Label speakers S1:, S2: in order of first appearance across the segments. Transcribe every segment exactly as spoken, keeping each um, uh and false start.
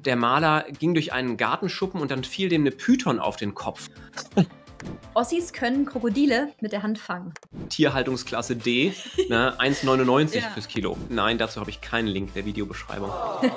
S1: Der Maler ging durch einen Gartenschuppen und dann fiel dem eine Python auf den Kopf.
S2: Ossis können Krokodile mit der Hand fangen.
S1: Tierhaltungsklasse D, ne, eins Komma neunundneunzig
S2: Ja.
S1: fürs Kilo. Nein, dazu habe ich keinen Link in der Videobeschreibung.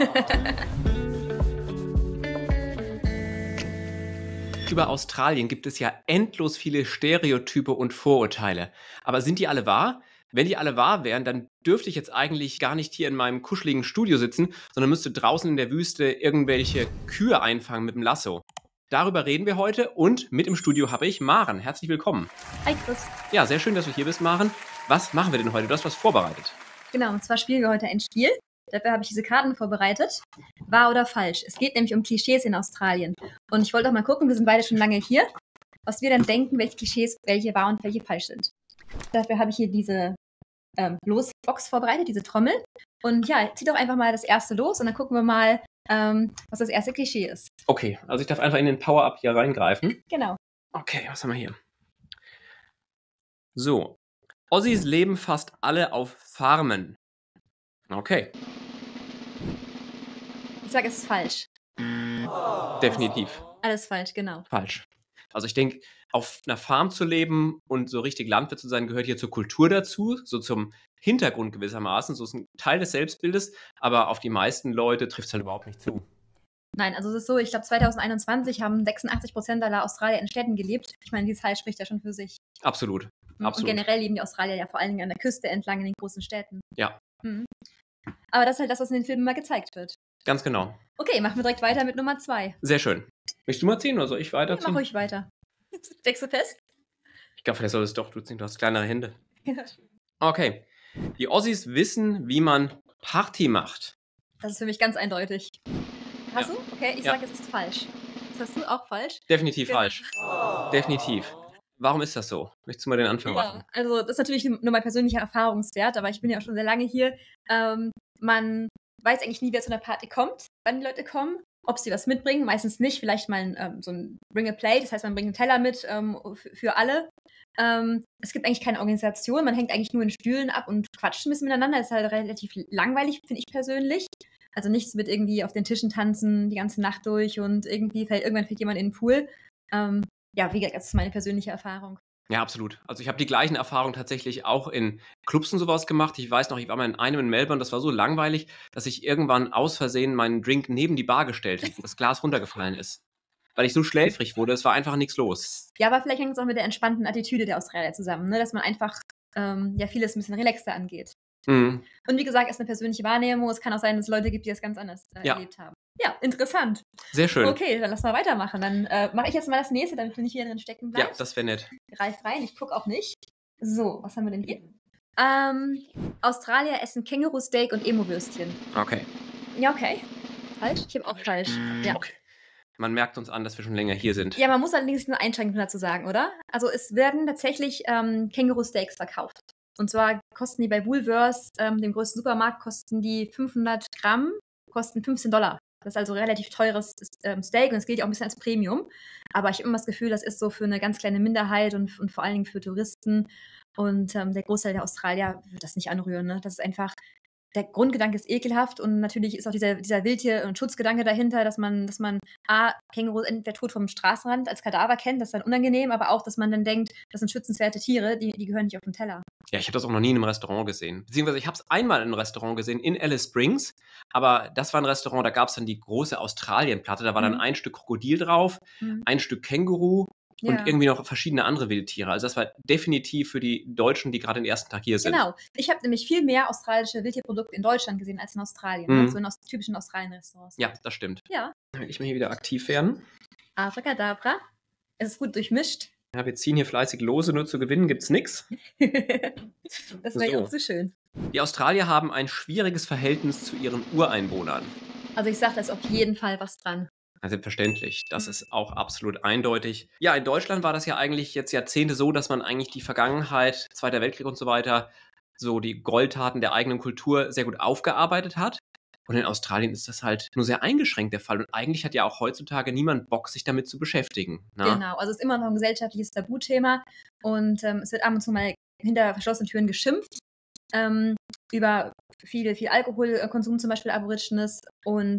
S1: Über Australien gibt es ja endlos viele Stereotype und Vorurteile. Aber sind die alle wahr? Wenn die alle wahr wären, dann dürfte ich jetzt eigentlich gar nicht hier in meinem kuscheligen Studio sitzen, sondern müsste draußen in der Wüste irgendwelche Kühe einfangen mit dem Lasso. Darüber reden wir heute und mit im Studio habe ich Maren. Herzlich willkommen.
S2: Hi Chris.
S1: Ja, sehr schön, dass du hier bist, Maren. Was machen wir denn heute? Du hast was vorbereitet.
S2: Genau, und zwar spielen wir heute ein Spiel. Dafür habe ich diese Karten vorbereitet. Wahr oder falsch? Es geht nämlich um Klischees in Australien. Und ich wollte auch mal gucken, wir sind beide schon lange hier, was wir dann denken, welche Klischees, welche wahr und welche falsch sind. Dafür habe ich hier diese ähm, Losbox vorbereitet, diese Trommel. Und ja, zieh doch einfach mal das erste los und dann gucken wir mal, ähm, was das erste Klischee ist.
S1: Okay, also ich darf einfach in den Power-Up hier reingreifen.
S2: Genau.
S1: Okay, was haben wir hier? So. Aussies leben fast alle auf Farmen. Okay,
S2: Ich sage, es ist falsch.
S1: definitiv
S2: Alles falsch, genau.
S1: falsch. Also ich denke, auf einer Farm zu leben und so richtig Landwirt zu sein, gehört hier zur Kultur dazu, so zum Hintergrund gewissermaßen. So ist ein Teil des Selbstbildes, aber auf die meisten Leute trifft es halt überhaupt nicht zu.
S2: Nein, also es ist so, ich glaube zwanzig einundzwanzig haben sechsundachtzig Prozent aller Australier in Städten gelebt. Ich meine, die Zahl spricht ja schon für sich.
S1: Absolut,
S2: Und
S1: absolut.
S2: generell leben die Australier ja vor allen Dingen an der Küste entlang in den großen Städten.
S1: Ja,
S2: Mhm. Aber das ist halt das, was in den Filmen mal gezeigt wird.
S1: ganz genau.
S2: Okay, machen wir direkt weiter mit Nummer zwei.
S1: Sehr schön. Möchtest du mal ziehen oder soll ich
S2: Ja, mach
S1: weiterziehen?
S2: ruhig weiter. Steckst du fest?
S1: Ich glaube, vielleicht solltest doch du ziehen, du hast kleinere Hände. Okay. Die Aussies wissen, wie man Party macht.
S2: Das ist für mich ganz eindeutig. Hast
S1: Ja.
S2: du? Okay, ich
S1: Ja.
S2: sage, es ist falsch. Das hast du auch falsch?
S1: Definitiv
S2: Genau.
S1: falsch. Definitiv. Warum ist das so? Möchtest du mal den Anfang machen?
S2: Ja, also das ist natürlich nur mein persönlicher Erfahrungswert, aber ich bin ja auch schon sehr lange hier. Ähm, man weiß eigentlich nie, wer zu einer Party kommt, wann die Leute kommen, ob sie was mitbringen, meistens nicht, vielleicht mal ein, ähm, so ein Bring a Plate, das heißt, man bringt einen Teller mit ähm, für, für alle. Ähm, es gibt eigentlich keine Organisation, man hängt eigentlich nur in Stühlen ab und quatscht ein bisschen miteinander, das ist halt relativ langweilig, finde ich persönlich. Also nichts mit irgendwie auf den Tischen tanzen die ganze Nacht durch und irgendwie fällt irgendwann fällt jemand in den Pool. Ähm, ja, wie gesagt, das ist meine persönliche Erfahrung.
S1: Ja, absolut. Also ich habe die gleichen Erfahrungen tatsächlich auch in Clubs und sowas gemacht. Ich weiß noch, ich war mal in einem in Melbourne, das war so langweilig, dass ich irgendwann aus Versehen meinen Drink neben die Bar gestellt habe und das Glas runtergefallen ist. Weil ich so schläfrig wurde, es war einfach nichts los.
S2: Ja, aber vielleicht hängt es auch mit der entspannten Attitüde der Australier zusammen, ne? Dass man einfach ähm, ja vieles ein bisschen relaxter angeht.
S1: Mhm.
S2: Und wie gesagt, ist eine persönliche Wahrnehmung. Es kann auch sein, dass es Leute gibt, die das ganz anders äh,
S1: Ja.
S2: erlebt haben. Ja, interessant.
S1: Sehr schön.
S2: Okay, dann lass mal weitermachen. Dann äh, mache ich jetzt mal das nächste, damit du nicht wieder drin stecken
S1: Ja,
S2: bleibst.
S1: das wäre nett.
S2: Greif rein, ich gucke auch nicht. So, was haben wir denn hier? Ähm, Australier essen Känguru-Steak und Emo-Würstchen.
S1: Okay.
S2: Ja, okay. Falsch? Ich habe auch falsch. Ja.
S1: Okay. Man merkt uns an, dass wir schon länger hier sind.
S2: Ja, man muss allerdings eine Einschränkung dazu sagen, oder? Also es werden tatsächlich ähm, Känguru-Steaks verkauft. Und zwar kosten die bei Woolworths, ähm, dem größten Supermarkt, kosten die fünfhundert Gramm, kosten fünfzehn Dollar. Das ist also relativ teures ähm, Steak und es gilt ja auch ein bisschen als Premium. Aber ich habe immer das Gefühl, das ist so für eine ganz kleine Minderheit und, und vor allen Dingen für Touristen. Und ähm, der Großteil der Australier wird das nicht anrühren. Ne? Das ist einfach, der Grundgedanke ist ekelhaft und natürlich ist auch dieser, dieser Wildtier- und Schutzgedanke dahinter, dass man, dass man A, Kängurus entweder tot vom Straßenrand als Kadaver kennt, das ist dann unangenehm, aber auch, dass man dann denkt, das sind schützenswerte Tiere, die, die gehören nicht auf den Teller.
S1: Ja, ich habe das auch noch nie in einem Restaurant gesehen. Beziehungsweise ich habe es einmal in einem Restaurant gesehen, in Alice Springs. Aber das war ein Restaurant, da gab es dann die große Australienplatte. Da war dann
S2: Mhm.
S1: ein Stück Krokodil drauf,
S2: Mhm.
S1: ein Stück Känguru und
S2: Ja.
S1: irgendwie noch verschiedene andere Wildtiere. Also das war definitiv für die Deutschen, die gerade den ersten Tag hier sind.
S2: Genau. Ich habe nämlich viel mehr australische Wildtierprodukte in Deutschland gesehen als in Australien.
S1: Mhm.
S2: Ne? So in aus typischen Australien-Restaurants.
S1: Ja, das stimmt.
S2: Ja.
S1: Dann will ich mal hier wieder aktiv werden.
S2: Abracadabra. Es ist gut durchmischt.
S1: Ja, wir ziehen hier fleißig Lose, nur zu gewinnen gibt's nichts.
S2: Das wäre
S1: So.
S2: auch so schön.
S1: Die Australier haben ein schwieriges Verhältnis zu ihren Ureinwohnern.
S2: Also ich sage, da ist auf jeden Fall was dran.
S1: Ja, selbstverständlich. Das
S2: Mhm.
S1: ist auch absolut eindeutig. Ja, in Deutschland war das ja eigentlich jetzt Jahrzehnte so, dass man eigentlich die Vergangenheit, Zweiter Weltkrieg und so weiter, so die Gräueltaten der eigenen Kultur sehr gut aufgearbeitet hat. Und in Australien ist das halt nur sehr eingeschränkt der Fall. Und eigentlich hat ja auch heutzutage niemand Bock, sich damit zu beschäftigen. Ne?
S2: Genau, also es ist immer noch ein gesellschaftliches Tabuthema und ähm, es wird ab und zu mal hinter verschlossenen Türen geschimpft ähm, über viel, viel Alkoholkonsum zum Beispiel Aborigines und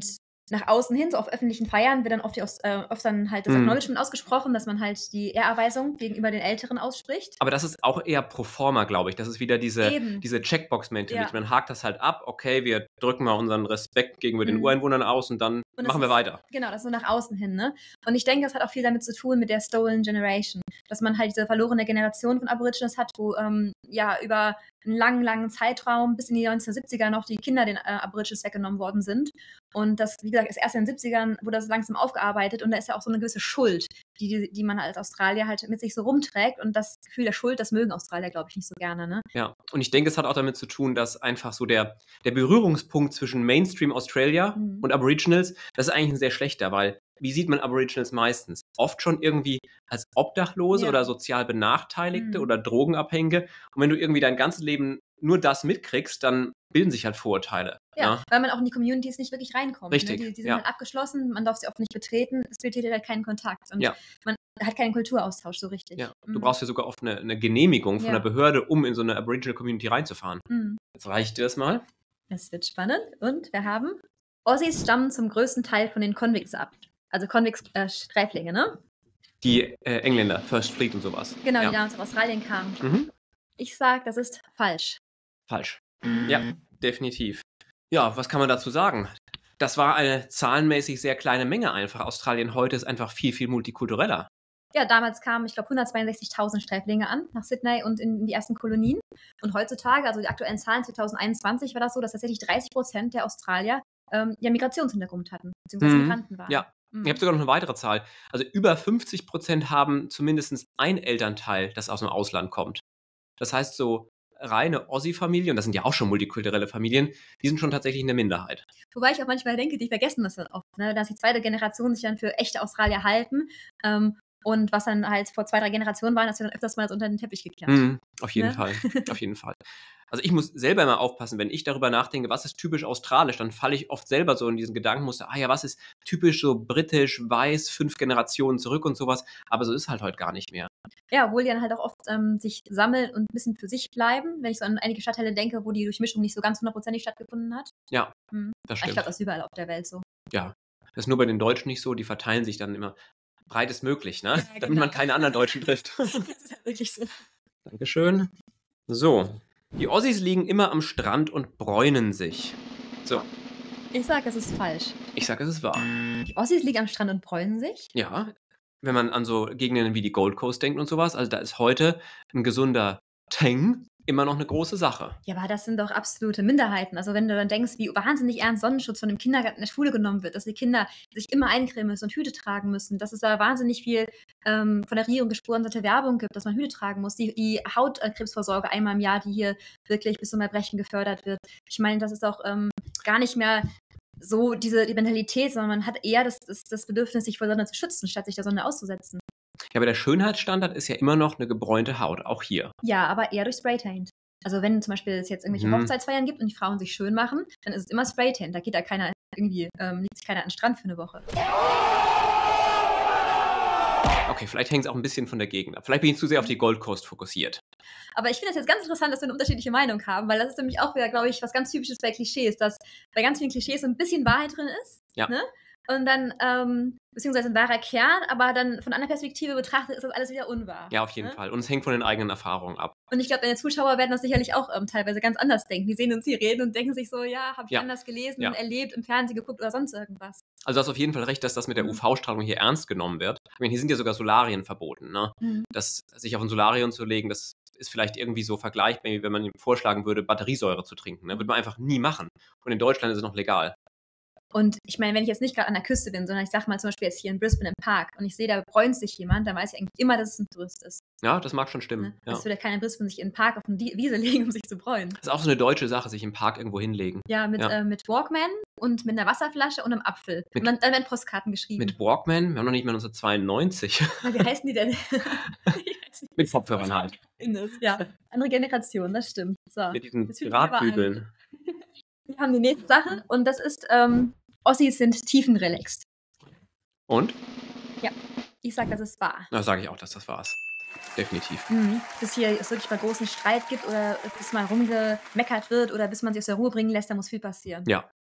S2: nach außen hin, so auf öffentlichen Feiern, wird dann oft, die Aus, äh, oft dann halt das
S1: Mhm.
S2: Acknowledgement ausgesprochen, dass man halt die Ehrerweisung gegenüber den Älteren ausspricht.
S1: Aber das ist auch eher pro forma, glaube ich. Das ist wieder diese,
S2: Eben.
S1: diese Checkbox-Mentalität.
S2: Ja.
S1: Man hakt das halt ab, okay, wir drücken mal unseren Respekt gegenüber den
S2: Mhm.
S1: Ureinwohnern aus und dann
S2: Und das
S1: machen wir
S2: ist,
S1: weiter.
S2: genau, das ist so nach außen hin, ne? Und ich denke, das hat auch viel damit zu tun mit der Stolen Generation, dass man halt diese verlorene Generation von Aborigines hat, wo ähm, ja über einen langen, langen Zeitraum bis in die neunzehnhundertsiebziger noch die Kinder den äh, Aborigines weggenommen worden sind. Und das, wie gesagt, ist erst in den siebzigern wurde das langsam aufgearbeitet und da ist ja auch so eine gewisse Schuld, die, die, die man als Australier halt mit sich so rumträgt. Und das Gefühl der Schuld, das mögen Australier, glaube ich, nicht so gerne, ne?
S1: Ja, und ich denke, es hat auch damit zu tun, dass einfach so der, der Berührungspunkt zwischen Mainstream Australia
S2: Mhm.
S1: und Aboriginals, das ist eigentlich ein sehr schlechter, weil wie sieht man Aboriginals meistens? Oft schon irgendwie als Obdachlose
S2: Ja.
S1: oder sozial Benachteiligte
S2: Mhm.
S1: oder Drogenabhängige. Und wenn du irgendwie dein ganzes Leben nur das mitkriegst, dann bilden sich halt Vorurteile.
S2: Ja,
S1: ne?
S2: weil man auch in die Communities nicht wirklich reinkommt.
S1: Richtig,
S2: Ne? Die, die sind
S1: ja.
S2: halt abgeschlossen, man darf sie oft nicht betreten, es besteht halt keinen Kontakt. Und
S1: Ja.
S2: man hat keinen Kulturaustausch so richtig.
S1: Ja, du
S2: Mhm.
S1: brauchst ja sogar oft eine, eine Genehmigung von
S2: Ja.
S1: der Behörde, um in so eine Aboriginal Community reinzufahren.
S2: Mhm.
S1: Jetzt reicht dir das mal.
S2: Es wird spannend. Und wir haben, Aussies stammen zum größten Teil von den Convicts ab. Also Convicts-Streiflinge, ne?
S1: Die äh, Engländer, First Fleet und sowas.
S2: Genau,
S1: ja.
S2: die damals aus Australien kamen.
S1: Mhm.
S2: Ich sag, das ist falsch.
S1: Falsch. Ja, definitiv. Ja, was kann man dazu sagen? Das war eine zahlenmäßig sehr kleine Menge einfach. Australien heute ist einfach viel, viel multikultureller.
S2: Ja, damals kamen, ich glaube, hundertzweiundsechzigtausend Streiflinge an nach Sydney und in die ersten Kolonien. Und heutzutage, also die aktuellen Zahlen zweitausendeinundzwanzig, war das so, dass tatsächlich dreißig Prozent der Australier ähm, ja Migrationshintergrund hatten, beziehungsweise
S1: Mhm.
S2: Migranten waren.
S1: Ja,
S2: Mhm.
S1: ich habe sogar noch eine weitere Zahl. Also über fünfzig Prozent haben zumindest ein Elternteil, das aus dem Ausland kommt. Das heißt, so reine Aussie-Familien, und das sind ja auch schon multikulturelle Familien, die sind schon tatsächlich eine Minderheit.
S2: Wobei ich auch manchmal denke, die vergessen das dann oft, ne? Dass die zweite Generation sich dann für echte Australier halten. Ähm, und was dann halt vor zwei, drei Generationen waren, das wird dann öfters mal so unter den Teppich gekehrt.
S1: Mhm, auf jeden
S2: Ne?
S1: Fall, auf jeden Fall. Also ich muss selber immer aufpassen, wenn ich darüber nachdenke, was ist typisch australisch, dann falle ich oft selber so in diesen Gedankenmuster, ah ja, was ist typisch so britisch, weiß, fünf Generationen zurück und sowas, aber so ist halt heute gar nicht mehr.
S2: Ja, obwohl die dann halt auch oft ähm, sich sammeln und ein bisschen für sich bleiben, wenn ich so an einige Stadtteile denke, wo die Durchmischung nicht so ganz hundertprozentig stattgefunden hat.
S1: Ja,
S2: Mhm.
S1: das
S2: Ich
S1: stimmt.
S2: glaube, das ist überall auf der Welt so.
S1: Ja, das ist nur bei den Deutschen nicht so, die verteilen sich dann immer breitestmöglich, ne?
S2: Ja,
S1: Damit
S2: genau.
S1: man keine anderen Deutschen trifft.
S2: Das ist halt wirklich so.
S1: Dankeschön. So, die Aussies liegen immer am Strand und bräunen sich. So,
S2: Ich sage, es ist falsch.
S1: ich sage, es ist wahr.
S2: Die Aussies liegen am Strand und bräunen sich.
S1: Ja, wenn man an so Gegenden wie die Gold Coast denkt und sowas, also da ist heute ein gesunder Tang immer noch eine große Sache.
S2: Ja, aber das sind doch absolute Minderheiten. Also wenn du dann denkst, wie wahnsinnig ernst Sonnenschutz von dem Kindergarten in der Schule genommen wird, dass die Kinder sich immer eincremen müssen und Hüte tragen müssen, dass es da wahnsinnig viel ähm, von der Regierung gesponserte Werbung gibt, dass man Hüte tragen muss, die, die Hautkrebsvorsorge einmal im Jahr, die hier wirklich bis zum Erbrechen gefördert wird. Ich meine, das ist auch ähm, gar nicht mehr so diese die Mentalität, sondern man hat eher das, das, das Bedürfnis, sich vor Sonne zu schützen, statt sich der Sonne auszusetzen.
S1: Ja, aber der Schönheitsstandard ist ja immer noch eine gebräunte Haut, auch hier.
S2: Ja, aber eher durch Spraytaint. Also wenn zum Beispiel es jetzt irgendwelche
S1: Mhm.
S2: Hochzeitsfeiern gibt und die Frauen sich schön machen, dann ist es immer Spraytaint. Da geht da keiner irgendwie, ähm, legt sich keiner an den Strand für eine Woche.
S1: Okay, vielleicht hängt es auch ein bisschen von der Gegend ab. Vielleicht bin ich zu sehr auf die Gold Coast fokussiert.
S2: Aber ich finde es jetzt ganz interessant, dass wir eine unterschiedliche Meinung haben, weil das ist nämlich auch wieder, glaube ich, was ganz Typisches bei Klischees, dass bei ganz vielen Klischees so ein bisschen Wahrheit drin ist.
S1: Ja.
S2: Ne? Und dann, ähm, beziehungsweise ein wahrer Kern, aber dann von einer Perspektive betrachtet ist das alles wieder unwahr.
S1: Ja, auf jeden
S2: ne?
S1: Fall. Und es hängt von den eigenen Erfahrungen ab.
S2: Und ich glaube, deine Zuschauer werden das sicherlich auch ähm, teilweise ganz anders denken. Die sehen uns hier reden und denken sich so, ja, habe ich
S1: Ja.
S2: anders gelesen,
S1: Ja.
S2: erlebt, im Fernsehen geguckt oder sonst irgendwas.
S1: Also du hast auf jeden Fall recht, dass das mit der
S2: Mhm.
S1: U V-Strahlung hier ernst genommen wird. Ich meine, hier sind ja sogar Solarien verboten. Ne?
S2: Mhm.
S1: Das, sich auf ein Solarium zu legen, das ist vielleicht irgendwie so vergleichbar, wie wenn man ihm vorschlagen würde, Batteriesäure zu trinken. Ne? Würde man einfach nie machen. Und in Deutschland ist es noch legal.
S2: Und ich meine, wenn ich jetzt nicht gerade an der Küste bin, sondern ich sag mal zum Beispiel jetzt hier in Brisbane im Park und ich sehe, da bräunt sich jemand, dann weiß ich eigentlich immer, dass es ein Tourist ist.
S1: Ja, das mag schon stimmen.
S2: Ne?
S1: Ja.
S2: Es würde keiner in Brisbane sich in den Park auf eine Die- Wiese legen, um sich zu bräunen.
S1: Das ist auch so eine deutsche Sache, sich im Park irgendwo hinlegen.
S2: Ja, mit,
S1: Ja.
S2: Äh, mit Walkman und mit einer Wasserflasche und einem Apfel.
S1: Mit-
S2: und dann, dann werden Postkarten geschrieben.
S1: Mit Walkman, wir haben noch nicht mal neunzehnhundertzweiundneunzig.
S2: Na, wie heißen die denn? Ich weiß nicht.
S1: Mit Kopfhörern halt.
S2: Indes, ja. Andere Generation, das stimmt. So.
S1: Mit diesen
S2: Das fühlt mich aber an.
S1: Drahtbügeln.
S2: Wir haben die nächste Sache und das ist, ähm, Ossis sind tiefenrelaxed.
S1: Und?
S2: Ich sag, das ist wahr.
S1: Da sage ich auch, dass das war's. Definitiv.
S2: Mhm. Bis hier es wirklich mal großen Streit gibt oder bis mal rumgemeckert wird oder bis man sich aus der Ruhe bringen lässt, da muss viel passieren.
S1: Ja.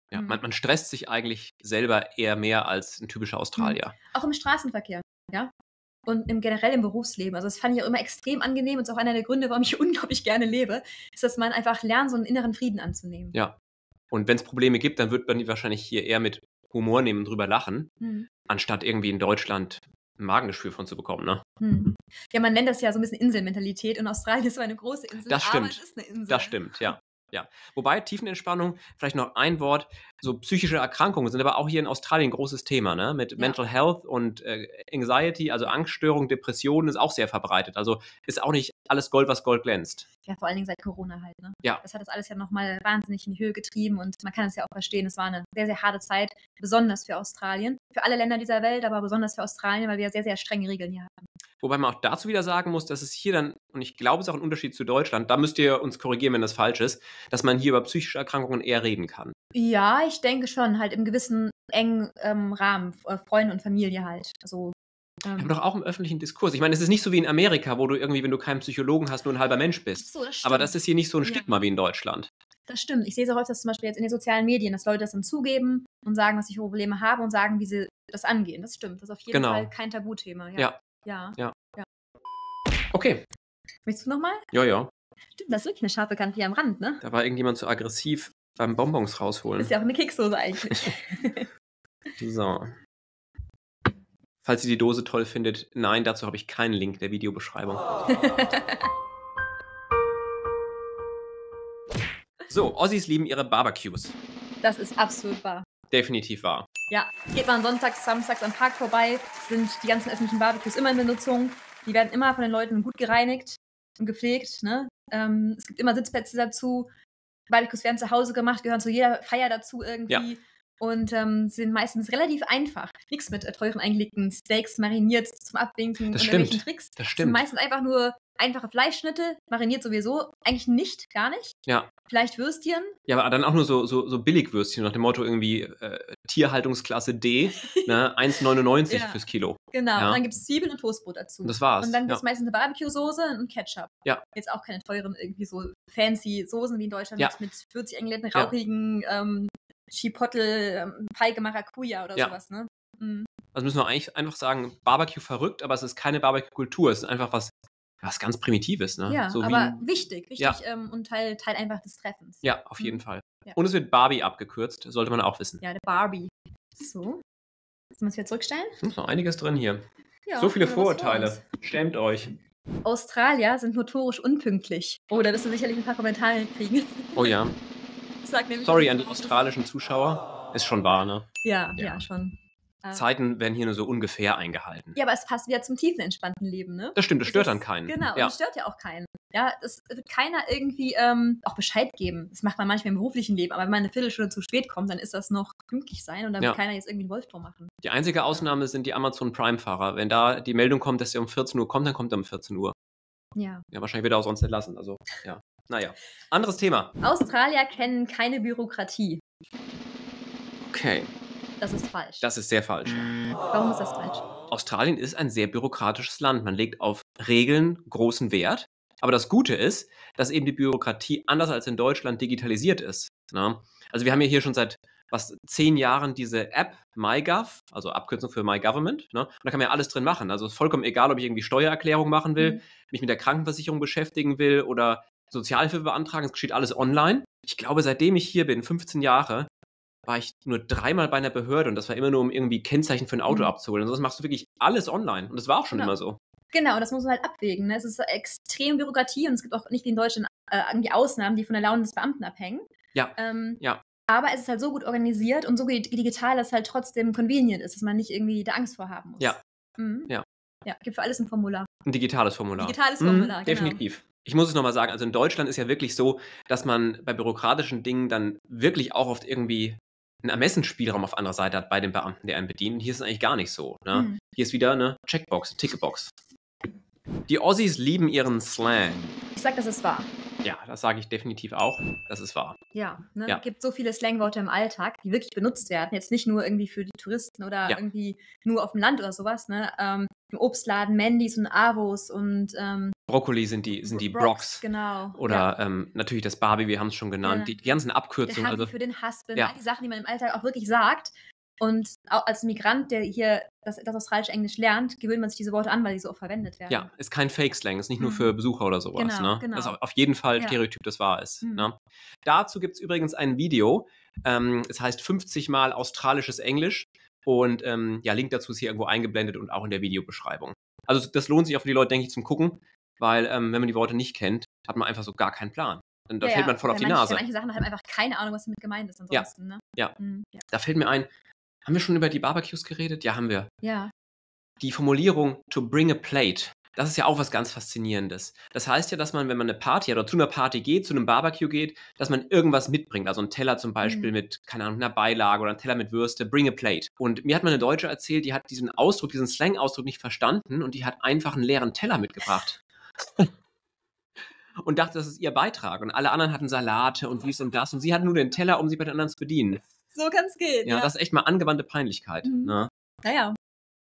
S1: Ja,
S2: Mhm.
S1: man, man stresst sich eigentlich selber eher mehr als ein typischer Australier.
S2: Auch im Straßenverkehr, ja. Und im generell im Berufsleben. Also das fand ich auch immer extrem angenehm und ist auch einer der Gründe, warum ich unglaublich gerne lebe, ist, dass man einfach lernt, so einen inneren Frieden anzunehmen.
S1: Ja. Und wenn es Probleme gibt, dann wird man die wahrscheinlich hier eher mit Humor nehmen und drüber lachen,
S2: Mhm.
S1: anstatt irgendwie in Deutschland ein Magengeschwür von zu bekommen, ne?
S2: Hm. Ja, man nennt das ja so ein bisschen Inselmentalität und Australien ist so eine große Insel,
S1: Das
S2: aber
S1: stimmt.
S2: es ist eine Insel.
S1: Das stimmt, ja. Ja. Wobei, Tiefenentspannung, vielleicht noch ein Wort, so psychische Erkrankungen sind aber auch hier in Australien ein großes Thema, ne? Mit
S2: Ja.
S1: Mental Health und äh, Anxiety, also Angststörungen, Depressionen ist auch sehr verbreitet. Also ist auch nicht alles Gold, was Gold glänzt.
S2: Ja, vor allen Dingen seit Corona halt, ne?
S1: Ja.
S2: Das hat das alles ja nochmal wahnsinnig in die Höhe getrieben und man kann es ja auch verstehen, es war eine sehr, sehr harte Zeit, besonders für Australien, für alle Länder dieser Welt, aber besonders für Australien, weil wir ja sehr, sehr strenge Regeln hier haben.
S1: Wobei man auch dazu wieder sagen muss, dass es hier dann, und ich glaube, es ist auch ein Unterschied zu Deutschland, da müsst ihr uns korrigieren, wenn das falsch ist, dass man hier über psychische Erkrankungen eher reden kann.
S2: Ja, ich denke schon, halt im gewissen engen ähm, Rahmen, äh, Freunde und Familie halt. Also, ähm,
S1: Aber doch auch im öffentlichen Diskurs. Ich meine, es ist nicht so wie in Amerika, wo du irgendwie, wenn du keinen Psychologen hast, nur ein halber Mensch bist.
S2: so, das stimmt.
S1: Aber das ist hier nicht so ein
S2: Ja.
S1: Stigma wie in Deutschland.
S2: Das stimmt. Ich sehe es auch öfters zum Beispiel jetzt in den sozialen Medien, dass Leute das dann zugeben und sagen, was sie für Probleme haben und sagen, wie sie das angehen. Das stimmt. Das ist auf jeden
S1: Genau.
S2: Fall kein Tabuthema. Ja.
S1: Ja.
S2: Ja.
S1: Ja. Okay.
S2: Möchtest du nochmal?
S1: Ja, ja.
S2: Stimmt, das ist wirklich eine scharfe Kante hier am Rand, ne?
S1: Da war irgendjemand so aggressiv beim Bonbons rausholen.
S2: Ist ja auch eine Keksdose eigentlich.
S1: So. Falls ihr die Dose toll findet, nein, dazu habe ich keinen Link in der Videobeschreibung. So, Aussies lieben ihre Barbecues.
S2: Das ist absolut wahr.
S1: Definitiv wahr.
S2: Ja, geht man sonntags, samstags am Park vorbei, sind die ganzen öffentlichen Barbecues immer in Benutzung. Die werden immer von den Leuten gut gereinigt und gepflegt. Ne? Ähm, es gibt immer Sitzplätze dazu. Barbecues werden zu Hause gemacht, gehören zu jeder Feier dazu irgendwie.
S1: Ja.
S2: Und ähm, sind meistens relativ einfach. Nichts mit äh, teuren eingelegten Steaks mariniert zum Abwinken
S1: Das
S2: und
S1: stimmt.
S2: irgendwelchen Tricks.
S1: Das
S2: Es sind
S1: stimmt.
S2: meistens einfach nur einfache Fleischschnitte, mariniert sowieso. Eigentlich nicht, gar nicht.
S1: Ja.
S2: Vielleicht Würstchen.
S1: Ja, aber dann auch nur so, so, so Billigwürstchen nach dem Motto irgendwie äh, Tierhaltungsklasse D, ne, eins neunundneunzig
S2: Ja.
S1: fürs Kilo.
S2: Genau.
S1: Ja.
S2: Und dann gibt es Zwiebeln und Toastbrot dazu.
S1: Und das war's.
S2: Und dann gibt
S1: Ja.
S2: es meistens eine Barbecue-Soße und Ketchup.
S1: Ja.
S2: Jetzt auch keine teuren, irgendwie so fancy Soßen wie in Deutschland
S1: Ja.
S2: mit vierzig eingelegten,
S1: Ja.
S2: rauchigen ähm, Chipotle, ähm, Feige Maracuja oder
S1: Ja.
S2: sowas, ne? Mhm.
S1: Also müssen wir eigentlich einfach sagen, Barbecue verrückt, aber es ist keine Barbecue-Kultur. Es ist einfach was, was ganz Primitives, ne?
S2: Ja,
S1: so
S2: aber
S1: wie,
S2: wichtig, wichtig
S1: Ja.
S2: ähm, und Teil, Teil einfach des Treffens.
S1: ja, auf jeden
S2: Mhm.
S1: Fall.
S2: Ja.
S1: Und es wird Barbie abgekürzt, sollte man auch wissen.
S2: Ja, der Barbie. So. Sollen wir es wieder zurückstellen?
S1: Da ist noch einiges drin hier.
S2: Ja,
S1: so viele
S2: haben wir was vor
S1: Vorurteile.
S2: uns.
S1: Schämt euch.
S2: Australier sind notorisch unpünktlich. Oh, da wirst du sicherlich ein paar Kommentare kriegen.
S1: Oh ja.
S2: Ich sag nämlich,
S1: Sorry
S2: dass-
S1: an die australischen Zuschauer. Ist schon wahr, ne?
S2: Ja, ja,
S1: Ja.
S2: schon. Ah.
S1: Zeiten werden hier nur so ungefähr eingehalten.
S2: Ja, aber es passt wieder zum tiefen, entspannten Leben, ne?
S1: Das stimmt, das
S2: Es
S1: stört
S2: ist-
S1: dann keinen.
S2: Genau, und
S1: Ja.
S2: es stört ja auch keinen. Ja, es wird keiner irgendwie ähm, auch Bescheid geben. Das macht man manchmal im beruflichen Leben, aber wenn man eine Viertelstunde zu spät kommt, dann ist das noch pünktlich sein und dann
S1: Ja.
S2: wird keiner jetzt irgendwie einen Wolf drum machen.
S1: Die einzige Ausnahme sind die Amazon Prime-Fahrer. Wenn da die Meldung kommt, dass er um vierzehn Uhr kommt, dann kommt er um vierzehn Uhr.
S2: Ja.
S1: Ja, wahrscheinlich wird er auch sonst entlassen. Also, ja. Naja. Anderes Thema.
S2: Australier kennen keine Bürokratie.
S1: Okay.
S2: Das ist falsch.
S1: Das ist sehr falsch.
S2: Warum ist das falsch?
S1: Australien ist ein sehr bürokratisches Land. Man legt auf Regeln großen Wert. Aber das Gute ist, dass eben die Bürokratie anders als in Deutschland digitalisiert ist. Ne? Also wir haben ja hier schon seit was zehn Jahren diese App MyGov, also Abkürzung für My Government. Ne? Und da kann man ja alles drin machen. Also es ist vollkommen egal, ob ich irgendwie Steuererklärung machen will,
S2: Mhm.
S1: mich mit der Krankenversicherung beschäftigen will oder Sozialhilfe beantragen. Es geschieht alles online. Ich glaube, seitdem ich hier bin, fünfzehn Jahre, war ich nur dreimal bei einer Behörde und das war immer nur, um irgendwie Kennzeichen für ein Auto
S2: Mhm.
S1: abzuholen. Und sonst machst du wirklich alles online. Und das war auch schon
S2: Genau.
S1: immer so.
S2: Genau, das muss man halt abwägen. Ne? Es ist extrem Bürokratie und es gibt auch nicht wie in Deutschland äh, irgendwie Ausnahmen, die von der Laune des Beamten abhängen.
S1: Ja.
S2: Ähm,
S1: Ja.
S2: Aber es ist halt so gut organisiert und so ge- digital, dass es halt trotzdem convenient ist, dass man nicht irgendwie da Angst vor haben muss.
S1: Ja.
S2: Mhm.
S1: Ja.
S2: Ja, gibt für alles ein Formular.
S1: Ein digitales Formular.
S2: Digitales
S1: Mhm,
S2: Formular, genau.
S1: definitiv. Ich muss es nochmal sagen, also in Deutschland ist ja wirklich so, dass man bei bürokratischen Dingen dann wirklich auch oft irgendwie einen Ermessensspielraum auf anderer Seite hat bei dem Beamten, der einen bedient. Und hier ist es eigentlich gar nicht so. Ne?
S2: Mhm.
S1: Hier ist wieder eine Checkbox, eine Ticketbox. Die Aussies lieben ihren Slang.
S2: Ich sag, das ist wahr.
S1: Ja, das sage ich definitiv auch. Das ist wahr.
S2: Ja, ne?
S1: Ja.
S2: Gibt so viele Slangworte im Alltag, die wirklich benutzt werden. Jetzt nicht nur irgendwie für die Touristen oder
S1: Ja.
S2: irgendwie nur auf dem Land oder sowas, ne? Ähm, im Obstladen Mandys und Avos und ähm,
S1: Brokkoli sind die, sind die
S2: Brox,
S1: Brox.
S2: genau.
S1: Oder
S2: Ja.
S1: ähm, natürlich das Barbie, wir haben es schon genannt.
S2: Ja.
S1: Die, die ganzen
S2: Der
S1: Abkürzungen.
S2: Hubby
S1: Also,
S2: für den Husband,
S1: ja.
S2: all die Sachen, die man im Alltag auch wirklich sagt. Und auch als Migrant, der hier das, das australische Englisch lernt, gewöhnt man sich diese Worte an, weil die so oft verwendet werden.
S1: Ja, ist kein Fake-Slang, ist nicht nur
S2: Mhm.
S1: für Besucher oder sowas.
S2: Genau,
S1: Ne?
S2: genau.
S1: Das ist auf auf jeden Fall ein
S2: Ja.
S1: Stereotyp, das wahr ist.
S2: Mhm.
S1: Ne? Dazu gibt es übrigens ein Video. Ähm, es heißt fünfzig Mal australisches Englisch. Und ähm, ja, Link dazu ist hier irgendwo eingeblendet und auch in der Videobeschreibung. Also das lohnt sich auch für die Leute, denke ich, zum Gucken, weil ähm, wenn man die Worte nicht kennt, hat man einfach so gar keinen Plan. Und da
S2: Ja,
S1: fällt
S2: ja,
S1: man voll auf
S2: bei
S1: die
S2: manchen,
S1: Nase.
S2: Bei manchen Sachen hat man einfach keine Ahnung, was damit gemeint ist ansonsten. Ne?
S1: Ja.
S2: Mhm. Ja.
S1: Da fällt mir ein, haben wir schon über die Barbecues geredet? Ja, haben wir.
S2: Ja.
S1: Die Formulierung to bring a plate, das ist ja auch was ganz Faszinierendes. Das heißt ja, dass man, wenn man eine Party hat oder zu einer Party geht, zu einem Barbecue geht, dass man irgendwas mitbringt. Also einen Teller zum Beispiel
S2: Mhm.
S1: mit, keine Ahnung, einer Beilage oder einen Teller mit Würste, bring a plate. Und mir hat mal eine Deutsche erzählt, die hat diesen Ausdruck, diesen Slang-Ausdruck nicht verstanden und die hat einfach einen leeren Teller mitgebracht. Und dachte, das ist ihr Beitrag. Und alle anderen hatten Salate und dies und das. Und sie hat nur den Teller, um sie bei den anderen zu bedienen.
S2: So kann es gehen.
S1: Ja,
S2: Ja,
S1: das ist echt mal angewandte Peinlichkeit.
S2: Mhm.
S1: Ne?
S2: Naja.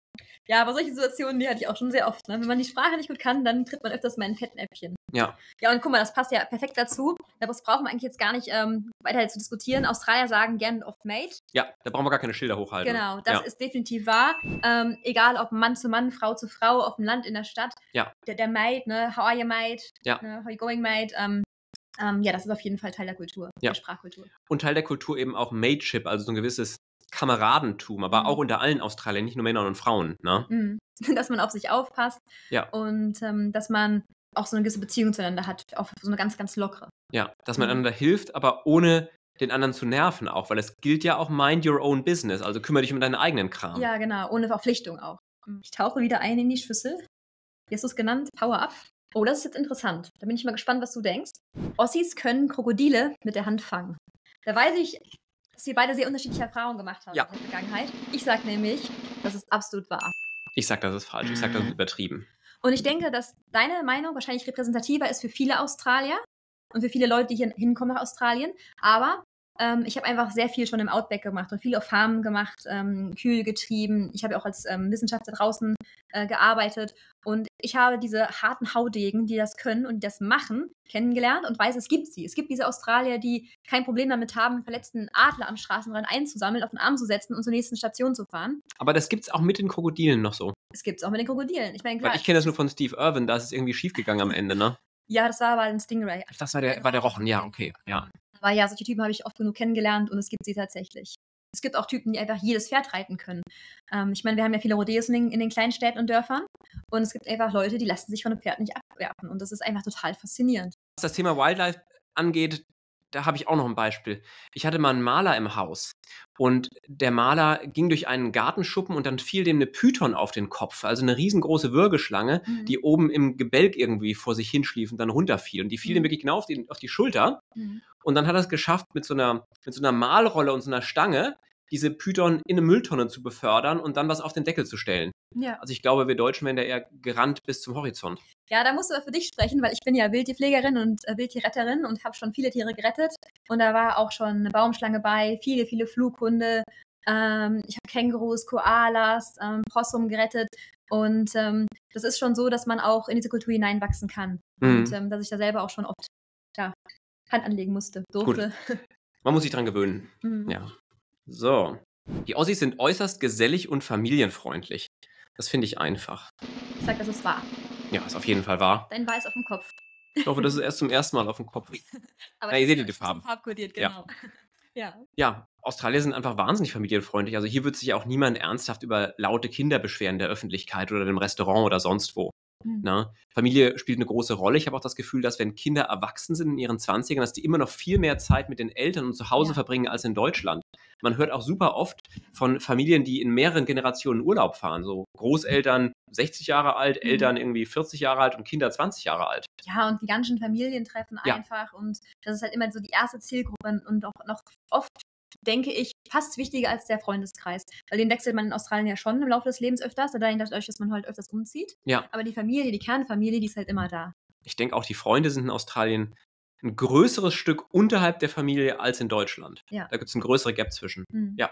S2: Ja, aber solche Situationen, die hatte ich auch schon sehr oft. Ne? Wenn man die Sprache nicht gut kann, dann tritt man öfters mal in ein Fettnäpfchen.
S1: Ja.
S2: Ja, und guck mal, das passt ja perfekt dazu. Das brauchen wir eigentlich jetzt gar nicht ähm, weiter zu diskutieren. Australier sagen gern oft mate.
S1: Ja, da brauchen wir gar keine Schilder hochhalten.
S2: Genau, das
S1: ja.
S2: ist definitiv wahr. Ähm, egal ob Mann zu Mann, Frau zu Frau, auf dem Land, in der Stadt.
S1: Ja.
S2: Der, der Mate, ne? How are you, mate?
S1: Ja.
S2: Ne? How you going, mate? Ähm, ähm, ja, das ist auf jeden Fall Teil der Kultur,
S1: Ja.
S2: der Sprachkultur.
S1: Und Teil der Kultur eben auch Mateship, also so ein gewisses Kameradentum, aber
S2: Mhm.
S1: auch unter allen Australiern, nicht nur Männern und Frauen. Ne?
S2: Mhm. Dass man auf sich aufpasst
S1: Ja.
S2: und ähm, dass man auch so eine gewisse Beziehung zueinander hat, auf so eine ganz, ganz lockere.
S1: Ja, dass man
S2: Mhm.
S1: einander hilft, aber ohne den anderen zu nerven auch, weil es gilt ja auch mind your own business, also kümmere dich um deinen eigenen Kram.
S2: Ja, genau, ohne Verpflichtung auch. Ich tauche wieder ein in die Schüssel. Wie hast du es genannt? Power Up. Oh, das ist jetzt interessant. Da bin ich mal gespannt, was du denkst. Ossis können Krokodile mit der Hand fangen. Da weiß ich, dass wir beide sehr unterschiedliche Erfahrungen gemacht haben
S1: Ja.
S2: in der Vergangenheit. Ich sag nämlich, das ist absolut wahr.
S1: Ich sag, das ist falsch. Ich sag, das ist übertrieben.
S2: Und ich denke, dass deine Meinung wahrscheinlich repräsentativer ist für viele Australier und für viele Leute, die hier hinkommen nach Australien. Aber ähm, ich habe einfach sehr viel schon im Outback gemacht und viel auf Farmen gemacht, ähm, Kühe getrieben. Ich habe ja auch als ähm, Wissenschaftler draußen äh, gearbeitet. Und ich habe diese harten Haudegen, die das können und die das machen, kennengelernt und weiß, es gibt sie. Es gibt diese Australier, die kein Problem damit haben, einen verletzten Adler am Straßenrand einzusammeln, auf den Arm zu setzen und zur nächsten Station zu fahren.
S1: Aber das gibt's auch mit den Krokodilen noch so.
S2: Es gibt es auch mit den Krokodilen. Ich meine, klar.
S1: Weil ich kenne das nur von Steve Irwin, da ist es irgendwie schiefgegangen am Ende, ne?
S2: Ja, das war aber ein Stingray.
S1: Das war der, war der Rochen, ja, okay, ja.
S2: Aber ja, solche Typen habe ich oft genug kennengelernt und es gibt sie tatsächlich. Es gibt auch Typen, die einfach jedes Pferd reiten können. Ähm, ich meine, wir haben ja viele Rodeos in den, in den kleinen Städten und Dörfern und es gibt einfach Leute, die lassen sich von einem Pferd nicht abwerfen und das ist einfach total faszinierend.
S1: Was das Thema Wildlife angeht, da habe ich auch noch ein Beispiel. Ich hatte mal einen Maler im Haus und der Maler ging durch einen Gartenschuppen und dann fiel dem eine Python auf den Kopf, also eine riesengroße Würgeschlange,
S2: Mhm.
S1: die oben im Gebälk irgendwie vor sich hinschlief und dann runterfiel. Und die fiel
S2: Mhm.
S1: dem wirklich genau auf die, auf die Schulter.
S2: Mhm.
S1: Und dann hat er es geschafft, mit so einer, mit so einer Malrolle und so einer Stange diese Python in eine Mülltonne zu befördern und dann was auf den Deckel zu stellen.
S2: Ja.
S1: Also ich glaube, wir Deutschen wären da eher gerannt bis zum Horizont.
S2: Ja, da musst du für dich sprechen, weil ich bin ja Wildtierpflegerin und äh, Wildtierretterin und habe schon viele Tiere gerettet. Und da war auch schon eine Baumschlange bei, viele, viele Flughunde. Ähm, ich habe Kängurus, Koalas, ähm, Possum gerettet. Und ähm, das ist schon so, dass man auch in diese Kultur hineinwachsen kann.
S1: Mhm.
S2: Und ähm, dass ich da selber auch schon oft ja, Hand anlegen musste, durfte.
S1: Man muss sich dran gewöhnen.
S2: Mhm.
S1: Ja. So. Die Aussies sind äußerst gesellig und familienfreundlich. Das finde ich einfach.
S2: Ich sag, das ist wahr.
S1: Ja, ist auf jeden Fall wahr.
S2: Dein Weiß auf dem Kopf.
S1: Ich hoffe, das ist erst zum ersten Mal auf dem Kopf.
S2: Aber
S1: Ja, ihr seht die
S2: das ist
S1: Farben.
S2: so farbkodiert,
S1: Ja.
S2: genau. Ja.
S1: Ja, Australier sind einfach wahnsinnig familienfreundlich. Also hier wird sich auch niemand ernsthaft über laute Kinder beschweren in der Öffentlichkeit oder im Restaurant oder sonst wo.
S2: Mhm.
S1: Na? Familie spielt eine große Rolle. Ich habe auch das Gefühl, dass wenn Kinder erwachsen sind in ihren Zwanzigern, dass die immer noch viel mehr Zeit mit den Eltern und zu Hause
S2: Ja.
S1: verbringen als in Deutschland. Man hört auch super oft von Familien, die in mehreren Generationen Urlaub fahren. So Großeltern sechzig Jahre alt,
S2: Mhm.
S1: Eltern irgendwie vierzig Jahre alt und Kinder zwanzig Jahre alt.
S2: Ja, und die ganzen Familien treffen
S1: Ja.
S2: einfach und das ist halt immer so die erste Zielgruppe und auch noch oft, denke ich, fast wichtiger als der Freundeskreis. Weil den wechselt man in Australien ja schon im Laufe des Lebens öfters, dadurch, dass man halt öfters umzieht.
S1: Ja.
S2: Aber die Familie, die Kernfamilie, die ist halt immer da.
S1: Ich denke auch, die Freunde sind in Australien 'n größeres Stück unterhalb der Familie als in Deutschland.
S2: Ja.
S1: Da gibt's 'n größere Gap zwischen.
S2: Mhm.
S1: Ja.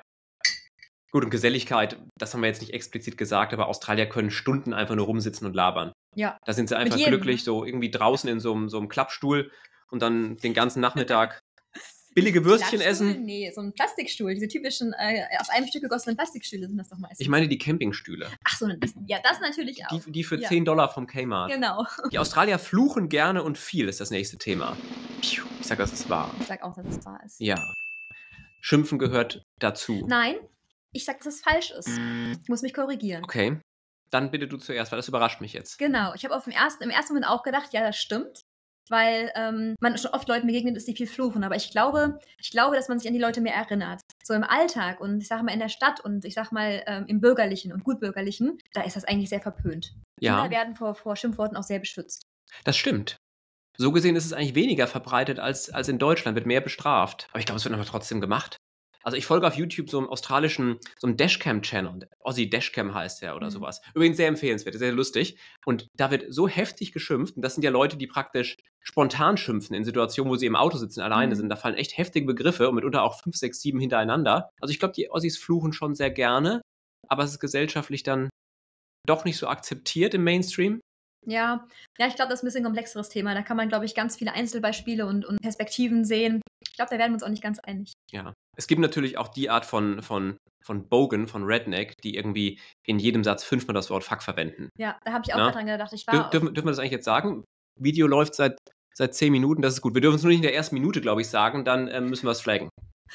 S1: Gut, und Geselligkeit, das haben wir jetzt nicht explizit gesagt, aber Australier können Stunden einfach nur rumsitzen und labern.
S2: Ja.
S1: Da sind sie
S2: Mit
S1: einfach
S2: jedem,
S1: glücklich,
S2: ne?
S1: so irgendwie draußen in so 'm so 'm Klappstuhl und dann den ganzen Nachmittag billige
S2: Nicht
S1: Würstchen
S2: Klappstuhl,
S1: essen.
S2: ne, so 'n Plastikstuhl, diese typischen, äh, aus einem Stück gegossenen Plastikstühle sind das doch meistens.
S1: Ich meine die Campingstühle.
S2: Ach so, das ja, das natürlich auch.
S1: Die die für
S2: Ja.
S1: zehn Dollar vom Kmart.
S2: Genau.
S1: Die Australier fluchen gerne und viel, ist das nächste Thema. Ich sage, das ist wahr.
S2: Ich sage auch, dass es wahr ist.
S1: Ja. Schimpfen gehört dazu.
S2: Nein, ich sage, dass es falsch ist. Ich muss mich korrigieren.
S1: Okay. Dann bitte du zuerst, weil das überrascht mich jetzt.
S2: Genau. Ich habe auf dem ersten im ersten Moment auch gedacht: „Ja, das stimmt“, weil, ähm, man schon oft Leuten begegnet ist, die viel fluchen. Aber ich glaube ich glaube, dass man sich an die Leute mehr erinnert. So im Alltag und ich sage mal in der Stadt und ich sage mal, ähm, im Bürgerlichen und Gutbürgerlichen, da ist das eigentlich sehr verpönt.
S1: Ja.
S2: Kinder werden vor vor Schimpfworten auch sehr beschützt.
S1: Das stimmt. So gesehen ist es eigentlich weniger verbreitet als als in Deutschland, wird mehr bestraft. Aber ich glaube, es wird einfach trotzdem gemacht. Also, ich folge auf YouTube so 'nem australischen so 'nem Dashcam-Channel. Aussie Dashcam heißt der oder so
S2: Mhm.
S1: was. Übrigens sehr empfehlenswert, sehr lustig. Und da wird so heftig geschimpft und das sind ja Leute, die praktisch spontan schimpfen in Situationen, wo sie im Auto sitzen, alleine sind.
S2: Mhm.
S1: Da fallen echt heftige Begriffe und mitunter auch fünf, sechs, sieben hintereinander. Also, ich glaube, die Aussies fluchen schon sehr gerne, aber es ist gesellschaftlich dann doch nicht so akzeptiert im Mainstream.
S2: Ja. Ja, ich glaube, das ist 'n bisschen komplexeres Thema. Da kann man, glaube ich, ganz viele Einzelbeispiele und und Perspektiven sehen. Ich glaube, da werden wir uns auch nicht ganz einig.
S1: Ja. Es gibt natürlich auch die Art von von von Bogan, von Redneck, die irgendwie in jedem Satz fünfmal das Wort Fuck verwenden.
S2: Ja, da habe ich auch
S1: Ne?
S2: grad dran gedacht. Ich
S1: Dür
S2: war auf
S1: dürfen dürfen wir das eigentlich jetzt sagen? Video läuft seit seit zehn Minuten, das ist gut. Wir dürfen es nur nicht in der ersten Minute, glaube ich, sagen, dann, ähm, müssen wir's flaggen.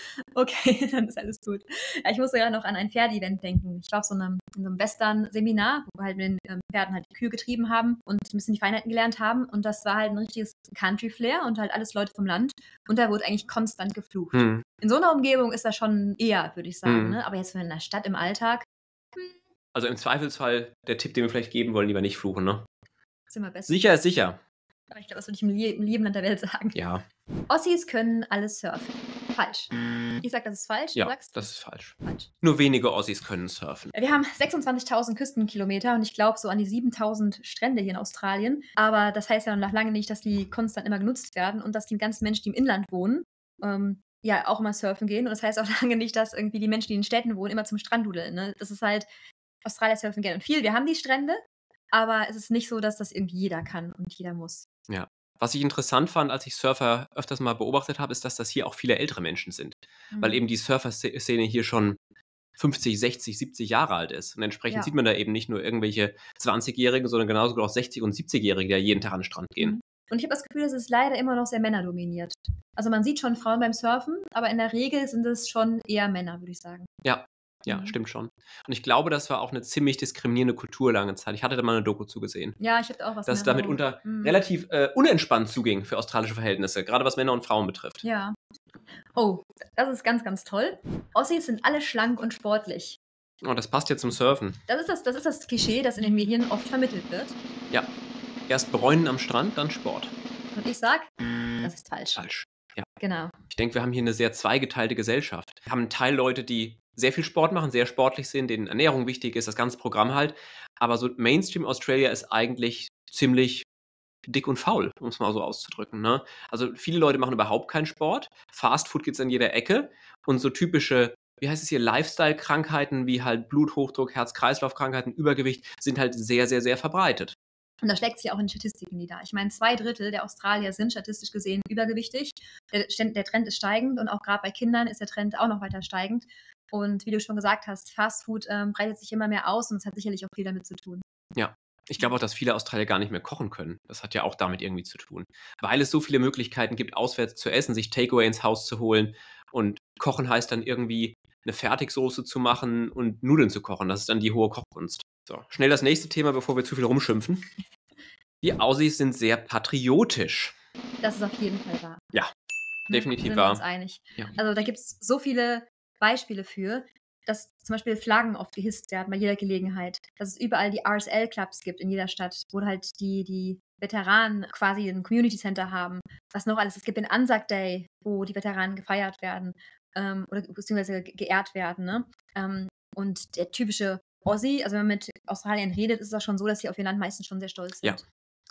S2: Okay, dann ist alles gut. Ja, ich musste grad noch an ein Pferde-Event denken. Ich war auf so 'nem in so 'nem Western-Seminar, wo wir halt mit den, ähm, Pferden halt die Kühe getrieben haben und 'n bisschen die Feinheiten gelernt haben. Und das war halt 'n richtiges Country-Flair und halt alles Leute vom Land. Und da wurde eigentlich konstant geflucht.
S1: Mhm.
S2: In so 'ner Umgebung ist das schon eher, würde ich sagen,
S1: Mhm.
S2: ne? Aber jetzt so in der Stadt im Alltag, hm,
S1: Also, im Zweifelsfall der Tipp, den wir vielleicht geben wollen, lieber nicht fluchen, ne?
S2: ist immer besser.
S1: Sicher ist sicher.
S2: Aber ich glaube, das würde ich in je in jedem Land der Welt sagen.
S1: Ja.
S2: Aussies können alles surfen. Falsch. Ich sage, das ist falsch. Du
S1: Ja,
S2: sagst
S1: das ist falsch.
S2: falsch.
S1: Nur wenige Aussies können surfen.
S2: Wir haben sechsundzwanzigtausend Küstenkilometer und ich glaube so an die siebentausend Strände hier in Australien. Aber das heißt ja noch lange nicht, dass die konstant immer genutzt werden und dass die ganzen Menschen, die im Inland wohnen, ähm, ja auch immer surfen gehen. Und das heißt auch lange nicht, dass irgendwie die Menschen, die in Städten wohnen, immer zum Strand dudeln, ne? Das ist halt Australier surfen gerne und viel. Wir haben die Strände, aber es ist nicht so, dass das irgendwie jeder kann und jeder muss.
S1: Ja. Was ich interessant fand, als ich Surfer öfters mal beobachtet habe, ist, dass das hier auch viele ältere Menschen sind. Weil
S2: Mhm.
S1: eben die Surfer-Sze Szene hier schon fünfzig, sechzig, siebzig Jahre alt ist. Und entsprechend
S2: Ja.
S1: sieht man da eben nicht nur irgendwelche Zwanzigjährigen, sondern genauso gut auch sechzig und siebzigjährige, die da jeden Tag an den Strand gehen.
S2: Mhm. Und ich habe das Gefühl, es ist leider immer noch sehr männerdominiert. Also, man sieht schon Frauen beim Surfen, aber in der Regel sind es schon eher Männer, würde ich sagen.
S1: Ja. Ja,
S2: Mhm.
S1: stimmt schon. Und ich glaube, das war auch 'ne ziemlich diskriminierende Kultur lange Zeit. Ich hatte da mal 'ne Doku zu gesehen.
S2: Ja, ich habe da auch was in
S1: Dass da
S2: Erinnerung.
S1: mitunter
S2: Mhm.
S1: relativ, äh, unentspannt zuging für australische Verhältnisse, grade was Männer und Frauen betrifft.
S2: Ja. Oh, das ist ganz, ganz toll. Aussies sind alle schlank und sportlich.
S1: Oh, das passt ja zum Surfen.
S2: Das ist das das ist das Klischee, das in den Medien oft vermittelt wird.
S1: Ja. Erst bräunen am Strand, dann Sport.
S2: Und ich sage, das ist falsch.
S1: Falsch. Ja.
S2: Genau.
S1: Ich denke, wir haben hier 'ne sehr zweigeteilte Gesellschaft. Wir haben 'n Teil Leute, die sehr viel Sport machen, sehr sportlich sind, denen Ernährung wichtig ist, das ganze Programm halt. Aber so Mainstream Australia ist eigentlich ziemlich dick und faul, um's mal so auszudrücken, ne? Also, viele Leute machen überhaupt keinen Sport. Fastfood gibt's an jeder Ecke und so typische, wie heißt es hier, Lifestyle-Krankheiten wie halt Bluthochdruck, Herz-Kreislauf-Krankheiten, Übergewicht sind halt sehr, sehr, sehr verbreitet.
S2: Und das schlägt sich auch in den Statistiken nieder. Ich meine, zwei Drittel der Australier sind statistisch gesehen übergewichtig. Der Sten der Trend ist steigend und auch grad bei Kindern ist der Trend auch noch weiter steigend. Und wie du schon gesagt hast, Fastfood, ähm, breitet sich immer mehr aus und es hat sicherlich auch viel damit zu tun.
S1: Ja. Ich glaube auch, dass viele Australier gar nicht mehr kochen können. Das hat ja auch damit irgendwie zu tun. Weil es so viele Möglichkeiten gibt, auswärts zu essen, sich Takeaway ins Haus zu holen. Und kochen heißt dann irgendwie 'ne Fertigsoße zu machen und Nudeln zu kochen. Das ist dann die hohe Kochkunst. So, schnell das nächste Thema, bevor wir zu viel rumschimpfen. Die Aussies sind sehr patriotisch.
S2: Das ist auf jeden Fall wahr.
S1: Ja,
S2: Ne,
S1: definitiv
S2: sind wir uns
S1: wahr.
S2: einig.
S1: Ja.
S2: Also, da gibt's so viele Beispiele für, dass zum Beispiel Flaggen oft gehisst werden bei jeder Gelegenheit. Dass es überall die R S L-Clubs gibt in jeder Stadt, wo halt die die Veteranen quasi 'n Community Center haben. Was noch alles? Es gibt den Anzac Day, wo die Veteranen gefeiert werden, ähm, oder beziehungsweise ge geehrt werden, ne? Ähm, und der typische Aussie, also wenn man mit Australiern redet, ist es auch schon so, dass sie auf ihr Land meistens schon sehr stolz
S1: Ja.
S2: sind.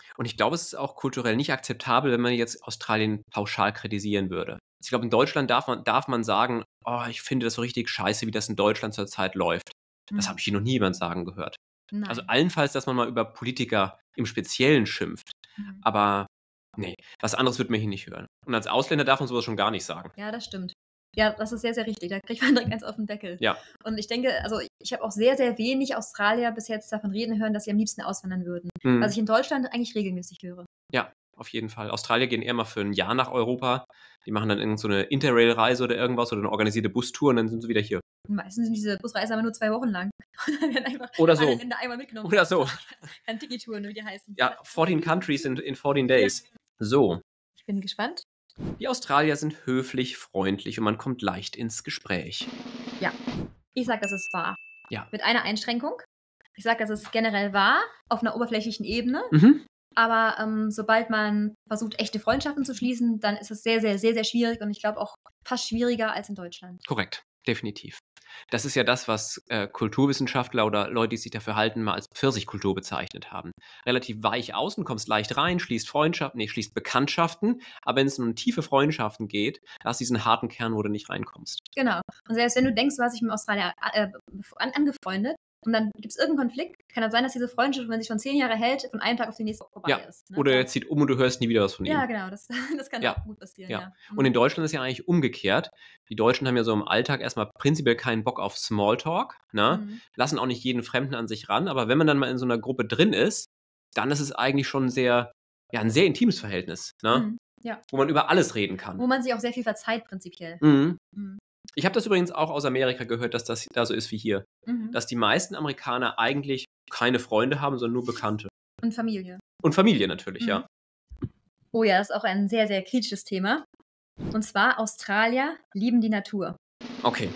S1: Und ich glaube, es ist auch kulturell nicht akzeptabel, wenn man jetzt Australien pauschal kritisieren würde. Ich glaube, in Deutschland darf man, darf man sagen, oh, ich finde das so richtig scheiße, wie das in Deutschland zurzeit läuft. Das habe
S2: Mhm.
S1: ich hier noch nie jemand sagen gehört. Also
S2: Nein.
S1: allenfalls, dass man mal über Politiker im Speziellen schimpft.
S2: Mhm.
S1: Aber nee, was anderes wird man hier nicht hören. Und als Ausländer darf man sowas schon gar nicht sagen.
S2: Ja, das stimmt. Ja, das ist sehr, sehr richtig. Da kriegt man direkt eins auf den Deckel.
S1: Ja,
S2: Und ich denke, also ich habe auch sehr, sehr wenig Australier bis jetzt davon reden hören, dass sie am liebsten auswandern würden.
S1: Mhm.
S2: Was ich in Deutschland eigentlich regelmäßig höre.
S1: ja, auf jeden Fall. Australier gehen eher mal für ein Jahr nach Europa. Die machen dann irgend so eine Interrail-Reise oder irgendwas oder eine organisierte Bustour und dann sind sie wieder hier.
S2: Und meistens sind diese Busreisen aber nur zwei Wochen lang. Und dann werden einfach
S1: Oder so.
S2: alle Länder einmal mitgenommen.
S1: Oder so.
S2: Keine Tiki-Touren, wie die heißen.
S1: Ja, vierzehn countries in, in vierzehn days. So.
S2: Ich bin gespannt.
S1: Die Australier sind höflich, freundlich und man kommt leicht ins Gespräch.
S2: Ja, ich sage, das ist wahr.
S1: Ja.
S2: Mit einer Einschränkung. Ich sage, das ist generell wahr, auf einer oberflächlichen Ebene.
S1: Mhm.
S2: Aber ähm, sobald man versucht, echte Freundschaften zu schließen, dann ist es sehr, sehr, sehr, sehr schwierig und ich glaube auch fast schwieriger als in Deutschland.
S1: Korrekt, definitiv. Das ist ja das, was äh, Kulturwissenschaftler oder Leute, die sich dafür halten, mal als Pfirsichkultur bezeichnet haben. Relativ weich außen, kommst leicht rein, schließt Freundschaften, nee, schließt Bekanntschaften, aber wenn es um tiefe Freundschaften geht, da hast du diesen harten Kern, wo du nicht reinkommst.
S2: Genau. Und selbst wenn du denkst, du hast dich mit Australier äh, an, angefreundet und dann gibt es irgendeinen Konflikt, kann das sein, dass diese Freundschaft, wenn sie schon zehn Jahre hält, von einem Tag auf den nächsten vorbei
S1: Ja,
S2: ist. Ne?
S1: oder
S2: Ja.
S1: er zieht um und du hörst nie wieder was von ihm.
S2: Ja, genau, das, das kann
S1: Ja,
S2: auch gut passieren.
S1: Ja.
S2: Ja.
S1: Und in Deutschland ist ja eigentlich umgekehrt. Die Deutschen haben ja so im Alltag erstmal prinzipiell keinen Bock auf Smalltalk, ne?
S2: Mhm.
S1: Lassen auch nicht jeden Fremden an sich ran, aber wenn man dann mal in so einer Gruppe drin ist, dann ist es eigentlich schon sehr, ja, ein sehr intimes Verhältnis, ne?
S2: Mhm. Ja.
S1: Wo man über alles reden kann.
S2: Wo man sich auch sehr viel verzeiht, prinzipiell.
S1: Mhm.
S2: Mhm.
S1: Ich habe das übrigens auch aus Amerika gehört, dass das da so ist wie hier.
S2: Mhm.
S1: Dass die meisten Amerikaner eigentlich keine Freunde haben, sondern nur Bekannte.
S2: Und Familie.
S1: Und Familie natürlich,
S2: Mhm.
S1: ja.
S2: Oh ja, das ist auch ein sehr, sehr kritisches Thema. Und zwar, Australier lieben die Natur.
S1: Okay,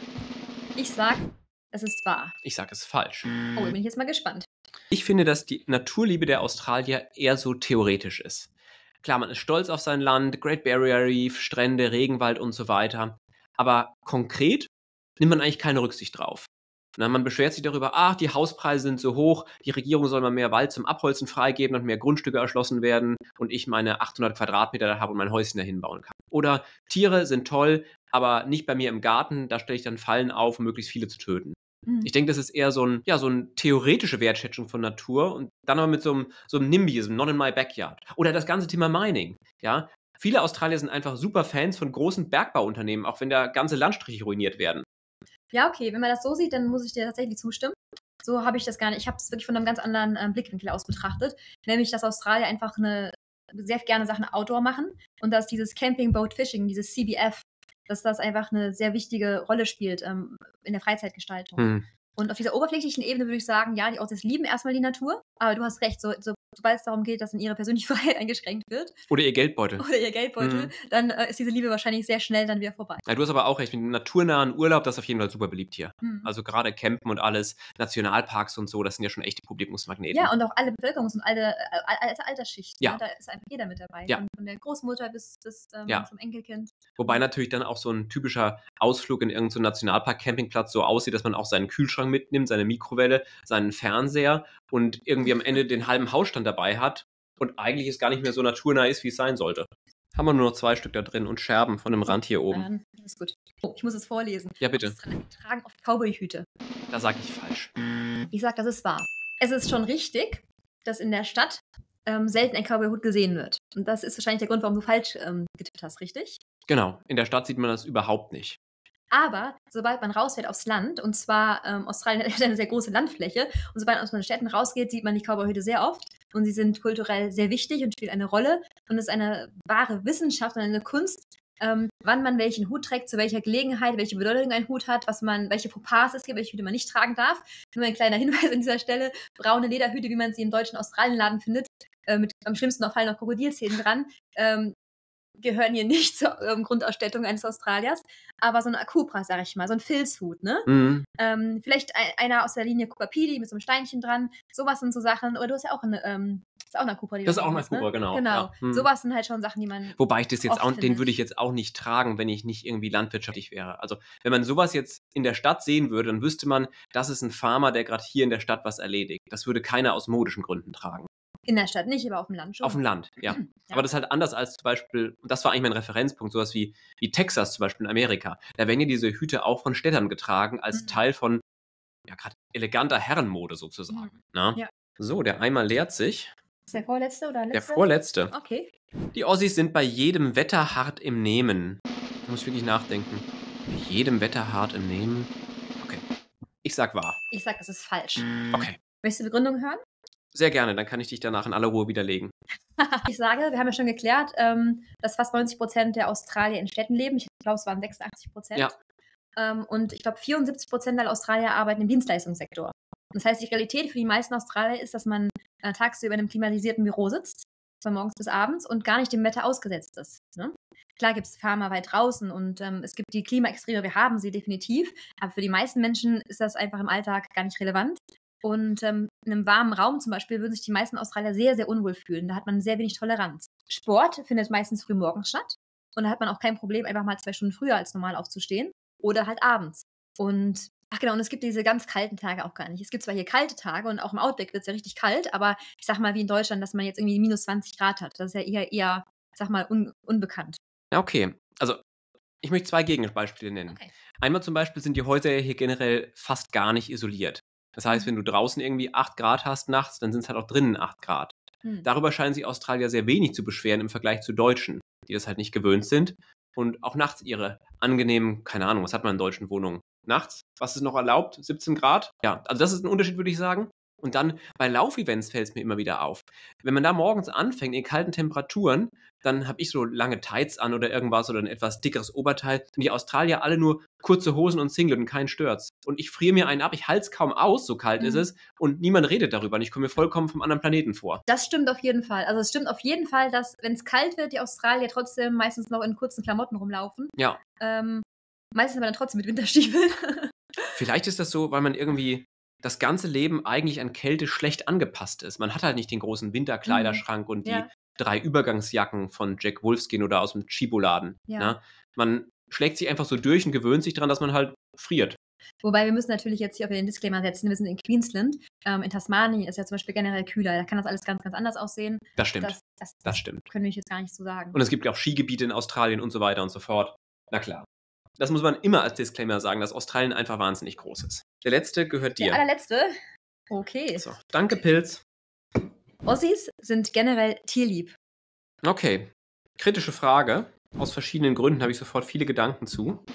S2: Ich sag, es ist wahr.
S1: ich sage es falsch.
S2: Oh, da bin ich jetzt mal gespannt.
S1: Ich finde, dass die Naturliebe der Australier eher so theoretisch ist. Klar, man ist stolz auf sein Land, Great Barrier Reef, Strände, Regenwald und so weiter. Aber konkret nimmt man eigentlich keine Rücksicht drauf. Na, man beschwert sich darüber, ach, die Hauspreise sind so hoch, die Regierung soll mal mehr Wald zum Abholzen freigeben und mehr Grundstücke erschlossen werden und ich meine achthundert Quadratmeter da habe und mein Häuschen dahin bauen kann. Oder Tiere sind toll, aber nicht bei mir im Garten, da stelle ich dann Fallen auf, um möglichst viele zu töten.
S2: Mhm.
S1: Ich denke, das ist eher so, ein, ja, so eine theoretische Wertschätzung von Natur und dann aber mit so einem, so einem NIMBY, so einem Not in my backyard. Oder das ganze Thema Mining. Ja? Viele Australier sind einfach super Fans von großen Bergbauunternehmen, auch wenn da ganze Landstriche ruiniert werden.
S2: Ja, okay, wenn man das so sieht, dann muss ich dir tatsächlich zustimmen. So habe ich das gar nicht. Ich habe es wirklich von einem ganz anderen ähm, Blickwinkel aus betrachtet. Nämlich, dass Australier einfach eine, sehr gerne Sachen Outdoor machen und dass dieses Camping, Boat Fishing, dieses C B F, dass das einfach eine sehr wichtige Rolle spielt ähm, in der Freizeitgestaltung.
S1: Hm.
S2: Und auf dieser oberflächlichen Ebene würde ich sagen, ja, die Aussies lieben erstmal die Natur, aber du hast recht, so, so, sobald es darum geht, dass in ihre persönliche Freiheit eingeschränkt wird
S1: Oder ihr Geldbeutel.
S2: oder ihr Geldbeutel,
S1: Mhm.
S2: dann äh, ist diese Liebe wahrscheinlich sehr schnell dann wieder vorbei.
S1: Ja, du hast aber auch recht, mit dem naturnahen Urlaub, das ist auf jeden Fall super beliebt hier.
S2: Mhm.
S1: Also gerade Campen und alles, Nationalparks und so, das sind ja schon echte Publikumsmagneten.
S2: Ja, und auch alle Bevölkerungs- und alle, äh, alle Altersschichten.
S1: Ja.
S2: Ne? Da ist einfach jeder mit dabei.
S1: Ja.
S2: Von, von der Großmutter bis, bis ähm,
S1: Ja.
S2: zum Enkelkind.
S1: Wobei natürlich dann auch so ein typischer Ausflug in irgendeinen Nationalpark-Campingplatz so aussieht, dass man auch seinen Kühlschrank mitnimmt, seine Mikrowelle, seinen Fernseher und irgendwie am Ende den halben Hausstand dabei hat und eigentlich es gar nicht mehr so naturnah ist, wie es sein sollte. Haben wir nur noch zwei Stück da drin und Scherben von dem Rand hier oben.
S2: Ähm, ist gut. Oh, ich muss es vorlesen.
S1: Ja, bitte.
S2: Australier tragen oft Cowboy-Hüte.
S1: Da sage ich falsch.
S2: Ich sag, das ist wahr. Es ist schon richtig, dass in der Stadt ähm, selten ein Cowboy-Hut gesehen wird. Und das ist wahrscheinlich der Grund, warum du falsch ähm, getippt hast, richtig?
S1: Genau, in der Stadt sieht man das überhaupt nicht.
S2: Aber sobald man rausfährt aufs Land, und zwar ähm, Australien hat eine sehr große Landfläche, und sobald man aus den Städten rausgeht, sieht man die Cowboyhüte sehr oft. Und sie sind kulturell sehr wichtig und spielen eine Rolle. Und es ist eine wahre Wissenschaft und eine Kunst, ähm, wann man welchen Hut trägt, zu welcher Gelegenheit, welche Bedeutung ein Hut hat, was man, welche Fauxpas es gibt, welche Hüte man nicht tragen darf. Nur ein kleiner Hinweis an dieser Stelle: braune Lederhüte, wie man sie im deutschen Australienladen findet, äh, mit am schlimmsten noch fallen noch Krokodilzähnen dran, ähm, gehören hier nicht zur ähm, Grundausstattung eines Australiers, aber so ein Akupra, sag ich mal, so ein Filzhut, ne?
S1: Mhm.
S2: Ähm, vielleicht ein, einer aus der Linie Kukapidi mit so einem Steinchen dran, sowas sind so Sachen, oder du hast ja auch eine, ähm, ist auch eine Akupra, die
S1: Das
S2: du
S1: ist auch eine
S2: hast, ne?
S1: Akupra, genau,
S2: Genau,
S1: ja. Mhm.
S2: sowas sind halt schon Sachen, die man
S1: Wobei ich das jetzt
S2: oft
S1: auch, den
S2: findet.
S1: würde ich jetzt auch nicht tragen, wenn ich nicht irgendwie landwirtschaftlich wäre. Also wenn man sowas jetzt in der Stadt sehen würde, dann wüsste man, das ist ein Farmer, der gerade hier in der Stadt was erledigt. Das würde keiner aus modischen Gründen tragen.
S2: In der Stadt nicht, aber auf dem Land schon.
S1: Auf dem Land, ja.
S2: Ja.
S1: Aber das ist halt anders als zum Beispiel, und das war eigentlich mein Referenzpunkt, sowas wie, wie Texas zum Beispiel in Amerika. Da werden ja diese Hüte auch von Städtern getragen, als
S2: Mhm.
S1: Teil von, ja, gerade eleganter Herrenmode sozusagen.
S2: Mhm.
S1: Na?
S2: Ja.
S1: So, der Eimer leert sich.
S2: Ist der vorletzte oder letzte?
S1: Der vorletzte.
S2: Okay.
S1: Die Ossis sind bei jedem Wetter hart im Nehmen. Da muss ich wirklich nachdenken. Bei jedem Wetter hart im Nehmen. Okay. Ich sag wahr.
S2: Ich sag, das ist falsch.
S1: Okay.
S2: Möchtest du die Begründung hören?
S1: Sehr gerne, dann kann ich dich danach in aller Ruhe widerlegen.
S2: Ich sage, wir haben ja schon geklärt, ähm, dass fast neunzig Prozent der Australier in Städten leben. Ich glaube, es waren sechsundachtzig Prozent.
S1: Ja.
S2: Ähm, und ich glaube, vierundsiebzig Prozent aller Australier arbeiten im Dienstleistungssektor. Das heißt, die Realität für die meisten Australier ist, dass man äh, tagsüber in einem klimatisierten Büro sitzt, von morgens bis abends, und gar nicht dem Wetter ausgesetzt ist. Ne? Klar gibt es Farmer weit draußen und ähm, es gibt die Klimaextreme, wir haben sie definitiv, aber für die meisten Menschen ist das einfach im Alltag gar nicht relevant. Und ähm, in einem warmen Raum zum Beispiel würden sich die meisten Australier sehr, sehr unwohl fühlen. Da hat man sehr wenig Toleranz. Sport findet meistens früh morgens statt und da hat man auch kein Problem, einfach mal zwei Stunden früher als normal aufzustehen oder halt abends. Und ach genau, und es gibt diese ganz kalten Tage auch gar nicht. Es gibt zwar hier kalte Tage und auch im Outback wird es ja richtig kalt, aber ich sag mal wie in Deutschland, dass man jetzt irgendwie minus zwanzig Grad hat. Das ist ja eher, eher ich sag mal, un unbekannt.
S1: Ja, okay. Also, ich möchte zwei Gegenbeispiele nennen.
S2: Okay.
S1: Einmal zum Beispiel sind die Häuser ja hier generell fast gar nicht isoliert. Das heißt,
S2: Mhm.
S1: wenn du draußen irgendwie acht Grad hast nachts, dann sind es halt auch drinnen acht Grad.
S2: Hm.
S1: Darüber scheinen sich Australier sehr wenig zu beschweren im Vergleich zu Deutschen, die das halt nicht gewöhnt sind und auch nachts ihre angenehmen, keine Ahnung, was hat man in deutschen Wohnungen? Nachts, was ist noch erlaubt? siebzehn Grad? Ja, also das ist ein Unterschied, würde ich sagen. Und dann bei Laufevents fällt es mir immer wieder auf. Wenn man da morgens anfängt, in kalten Temperaturen, dann habe ich so lange Tights an oder irgendwas oder ein etwas dickeres Oberteil. Und die Australier alle nur kurze Hosen und Singlet und keinen Störz. Und ich friere mir einen ab, ich halte es kaum aus, so kalt
S2: Mhm.
S1: ist es. Und niemand redet darüber. Und ich komme mir vollkommen vom anderen Planeten vor.
S2: Das stimmt auf jeden Fall. Also es stimmt auf jeden Fall, dass, wenn es kalt wird, die Australier trotzdem meistens noch in kurzen Klamotten rumlaufen.
S1: Ja.
S2: Ähm, meistens aber dann trotzdem mit Winterstiefeln.
S1: Vielleicht ist das so, weil man irgendwie das ganze Leben eigentlich an Kälte schlecht angepasst ist. Man hat halt nicht den großen Winterkleiderschrank und die
S2: Ja.
S1: drei Übergangsjacken von Jack Wolfskin oder aus dem Chibo-Laden.
S2: Ja.
S1: Ne? Man schlägt sich einfach so durch und gewöhnt sich daran, dass man halt friert.
S2: Wobei wir müssen natürlich jetzt hier auf den Disclaimer setzen, wir sind in Queensland. Ähm, in Tasmanien ist ja zum Beispiel generell kühler. Da kann das alles ganz, ganz anders aussehen.
S1: Das stimmt.
S2: Das, das,
S1: Das
S2: das
S1: stimmt.
S2: können wir jetzt gar nicht so sagen.
S1: Und es gibt ja auch Skigebiete in Australien und so weiter und so fort. Na klar. Das muss man immer als Disclaimer sagen, dass Australien einfach wahnsinnig groß ist. Der letzte gehört dir.
S2: Der allerletzte. Okay.
S1: So, danke, Pilz.
S2: Ossis sind generell tierlieb.
S1: Okay. Kritische Frage. Aus verschiedenen Gründen habe ich sofort viele Gedanken zu.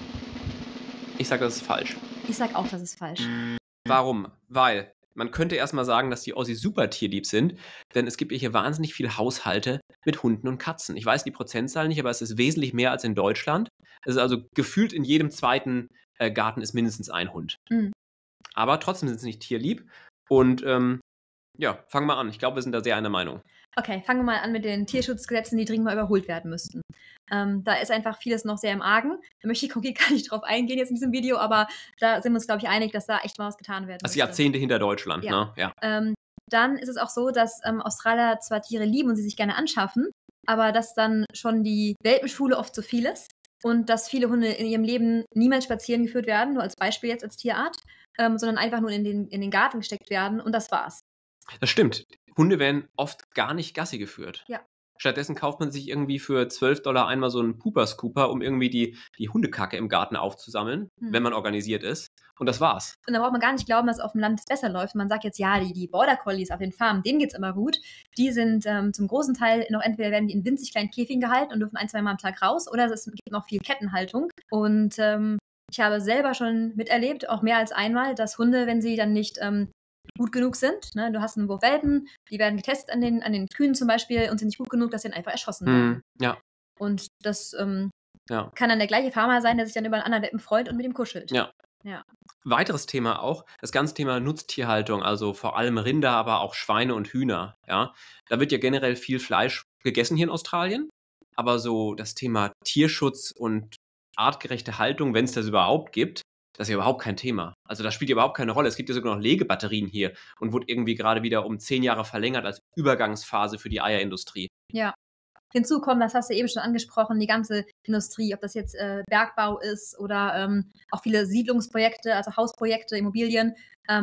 S1: Ich sage, das ist falsch.
S2: Ich sag auch, das ist falsch.
S1: Warum? Weil man könnte erstmal sagen, dass die Ossis super tierlieb sind, denn es gibt hier wahnsinnig viele Haushalte mit Hunden und Katzen. Ich weiß die Prozentzahl nicht, aber es ist wesentlich mehr als in Deutschland. Es ist also gefühlt in jedem zweiten äh, Garten ist mindestens ein Hund.
S2: Mhm.
S1: Aber trotzdem sind sie nicht tierlieb. Und ähm, ja, fangen wir an. Ich glaube, wir sind da sehr einer Meinung.
S2: Okay, fangen wir mal an mit den Tierschutzgesetzen, die dringend mal überholt werden müssten. Ähm, da ist einfach vieles noch sehr im Argen. Da möchte ich konkret gar nicht drauf eingehen jetzt in diesem Video, aber da sind wir uns, glaube ich, einig, dass da echt mal was getan werden
S1: Das ist
S2: müsste.
S1: Jahrzehnte hinter Deutschland,
S2: Ja.
S1: ne? Ja.
S2: Ähm, dann ist es auch so, dass ähm, Australier zwar Tiere lieben und sie sich gerne anschaffen, aber dass dann schon die Welpenschule oft zu viel ist und dass viele Hunde in ihrem Leben niemals spazieren geführt werden, nur als Beispiel jetzt als Tierart, ähm, sondern einfach nur in den, in den Garten gesteckt werden und das war's.
S1: Das stimmt. Hunde werden oft gar nicht Gassi geführt.
S2: Ja.
S1: Stattdessen kauft man sich irgendwie für zwölf Dollar einmal so einen Pooper-Scooper, um irgendwie die, die Hundekacke im Garten aufzusammeln,
S2: Hm.
S1: wenn man organisiert ist. Und das war's.
S2: Und da braucht man gar nicht glauben, dass es auf dem Land besser läuft. Man sagt jetzt, ja, die, die Border Collies auf den Farmen, denen geht's immer gut. Die sind ähm, zum großen Teil noch, entweder werden die in winzig kleinen Käfigen gehalten und dürfen ein, zwei Mal am Tag raus, oder es gibt noch viel Kettenhaltung. Und ähm, ich habe selber schon miterlebt, auch mehr als einmal, dass Hunde, wenn sie dann nicht ähm, gut genug sind, ne, du hast einen Wurf Welpen, die werden getestet an den, an den Kühen zum Beispiel und sind nicht gut genug, dass sie dann einfach erschossen werden.
S1: Hm, ja,
S2: Und das ähm,
S1: ja.
S2: kann dann der gleiche Farmer sein, der sich dann über einen anderen Welpen freut und mit ihm kuschelt.
S1: Ja.
S2: Ja.
S1: Weiteres Thema auch, das ganze Thema Nutztierhaltung, also vor allem Rinder, aber auch Schweine und Hühner. Ja? Da wird ja generell viel Fleisch gegessen hier in Australien, aber so das Thema Tierschutz und artgerechte Haltung, wenn es das überhaupt gibt, das ist ja überhaupt kein Thema. Also das spielt ja überhaupt keine Rolle. Es gibt ja sogar noch Legebatterien hier und wurde irgendwie gerade wieder um zehn Jahre verlängert als Übergangsphase für die Eierindustrie.
S2: Ja. Hinzu kommt, das hast du eben schon angesprochen, die ganze Industrie, ob das jetzt äh, Bergbau ist oder ähm, auch viele Siedlungsprojekte, also Hausprojekte, Immobilien. Ähm,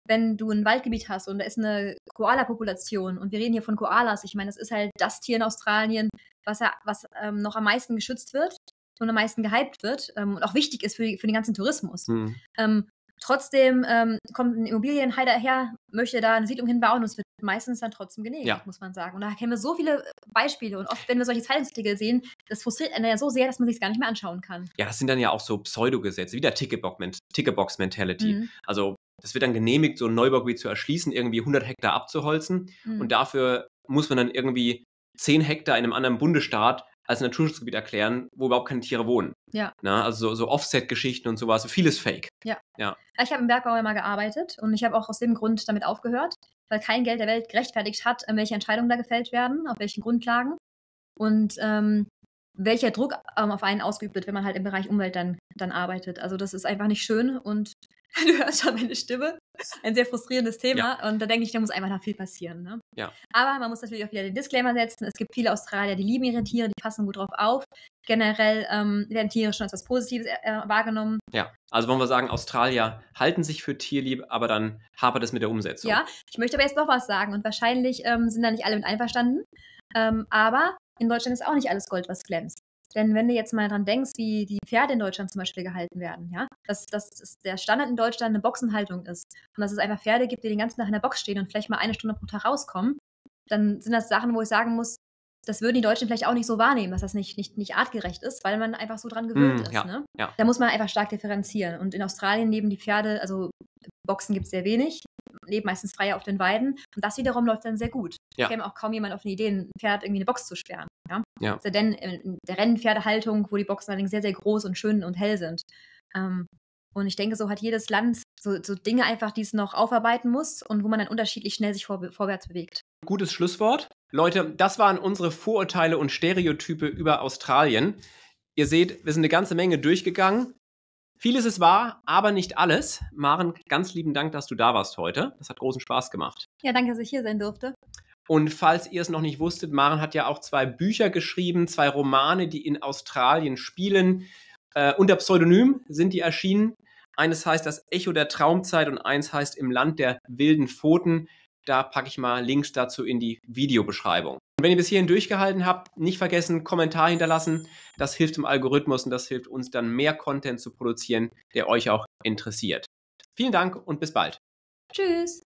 S2: wenn du ein Waldgebiet hast und da ist eine Koala-Population und wir reden hier von Koalas, ich meine, das ist halt das Tier in Australien, was, ja, was ähm, noch am meisten geschützt wird und am meisten gehypt wird ähm, und auch wichtig ist für, die, für den ganzen Tourismus.
S1: Hm.
S2: Ähm, trotzdem ähm, kommt ein Immobilienheider her, möchte da eine Siedlung hinbauen und es wird meistens dann trotzdem genehmigt,
S1: Ja.
S2: muss man sagen. Und da kennen wir so viele Beispiele und oft, wenn wir solche Zeitungsartikel sehen, das frustriert einen ja so sehr, dass man sich es gar nicht mehr anschauen kann.
S1: Ja, das sind dann ja auch so Pseudogesetze, wie der Ticketbox-Mentality.
S2: Mhm.
S1: Also das wird dann genehmigt, so ein Neubaugebiet zu erschließen, irgendwie hundert Hektar abzuholzen
S2: Mhm.
S1: und dafür muss man dann irgendwie zehn Hektar in einem anderen Bundesstaat als Naturschutzgebiet erklären, wo überhaupt keine Tiere wohnen.
S2: Ja.
S1: Na, also so, so Offset-Geschichten und sowas, vieles Fake.
S2: Ja.
S1: Ja.
S2: Ich habe im Bergbau ja mal gearbeitet und ich habe auch aus dem Grund damit aufgehört, weil kein Geld der Welt gerechtfertigt hat, welche Entscheidungen da gefällt werden, auf welchen Grundlagen und ähm, welcher Druck ähm, auf einen ausgeübt wird, wenn man halt im Bereich Umwelt dann, dann arbeitet. Also das ist einfach nicht schön und du hörst schon meine Stimme. Ein sehr frustrierendes Thema
S1: Ja.
S2: und da denke ich, da muss einfach noch viel passieren. Ne?
S1: Ja.
S2: Aber man muss natürlich auch wieder den Disclaimer setzen. Es gibt viele Australier, die lieben ihre Tiere, die passen gut drauf auf. Generell ähm, werden Tiere schon als was Positives äh, wahrgenommen.
S1: Ja, also wollen wir sagen, Australier halten sich für tierlieb, aber dann hapert es mit der Umsetzung.
S2: Ja, ich möchte aber jetzt noch was sagen und wahrscheinlich ähm, sind da nicht alle mit einverstanden. Ähm, aber in Deutschland ist auch nicht alles Gold, was glänzt. Denn wenn du jetzt mal dran denkst, wie die Pferde in Deutschland zum Beispiel gehalten werden, ja, dass, dass, dass der Standard in Deutschland eine Boxenhaltung ist und dass es einfach Pferde gibt, die den ganzen Tag in der Box stehen und vielleicht mal eine Stunde pro Tag rauskommen, dann sind das Sachen, wo ich sagen muss, das würden die Deutschen vielleicht auch nicht so wahrnehmen, dass das nicht, nicht, nicht artgerecht ist, weil man einfach so dran gewöhnt
S1: Mm,
S2: ist.
S1: ja,
S2: Ne?
S1: ja.
S2: Da muss man einfach stark differenzieren. Und in Australien leben die Pferde, also Boxen gibt es sehr wenig, leben meistens frei auf den Weiden. Und das wiederum läuft dann sehr gut.
S1: Ja.
S2: Da käme auch kaum jemand auf eine Idee, ein Pferd irgendwie in eine Box zu sperren. Ja?
S1: Ja.
S2: Also denn in der Rennpferdehaltung, wo die Boxen allerdings sehr, sehr groß und schön und hell sind. Ähm, und ich denke, so hat jedes Land so, so Dinge einfach, die es noch aufarbeiten muss und wo man dann unterschiedlich schnell sich vor, vorwärts bewegt.
S1: Gutes Schlusswort. Leute, das waren unsere Vorurteile und Stereotype über Australien. Ihr seht, wir sind eine ganze Menge durchgegangen. Vieles ist wahr, aber nicht alles. Maren, ganz lieben Dank, dass du da warst heute. Das hat großen Spaß gemacht.
S2: Ja, danke, dass ich hier sein durfte.
S1: Und falls ihr es noch nicht wusstet, Maren hat ja auch zwei Bücher geschrieben, zwei Romane, die in Australien spielen. Äh, unter Pseudonym sind die erschienen. Eines heißt Das Echo der Traumzeit und eins heißt Im Land der wilden Pfoten. Da packe ich mal Links dazu in die Videobeschreibung. Und wenn ihr bis hierhin durchgehalten habt, nicht vergessen, Kommentar hinterlassen. Das hilft dem Algorithmus und das hilft uns dann mehr Content zu produzieren, der euch auch interessiert. Vielen Dank und bis bald.
S2: Tschüss.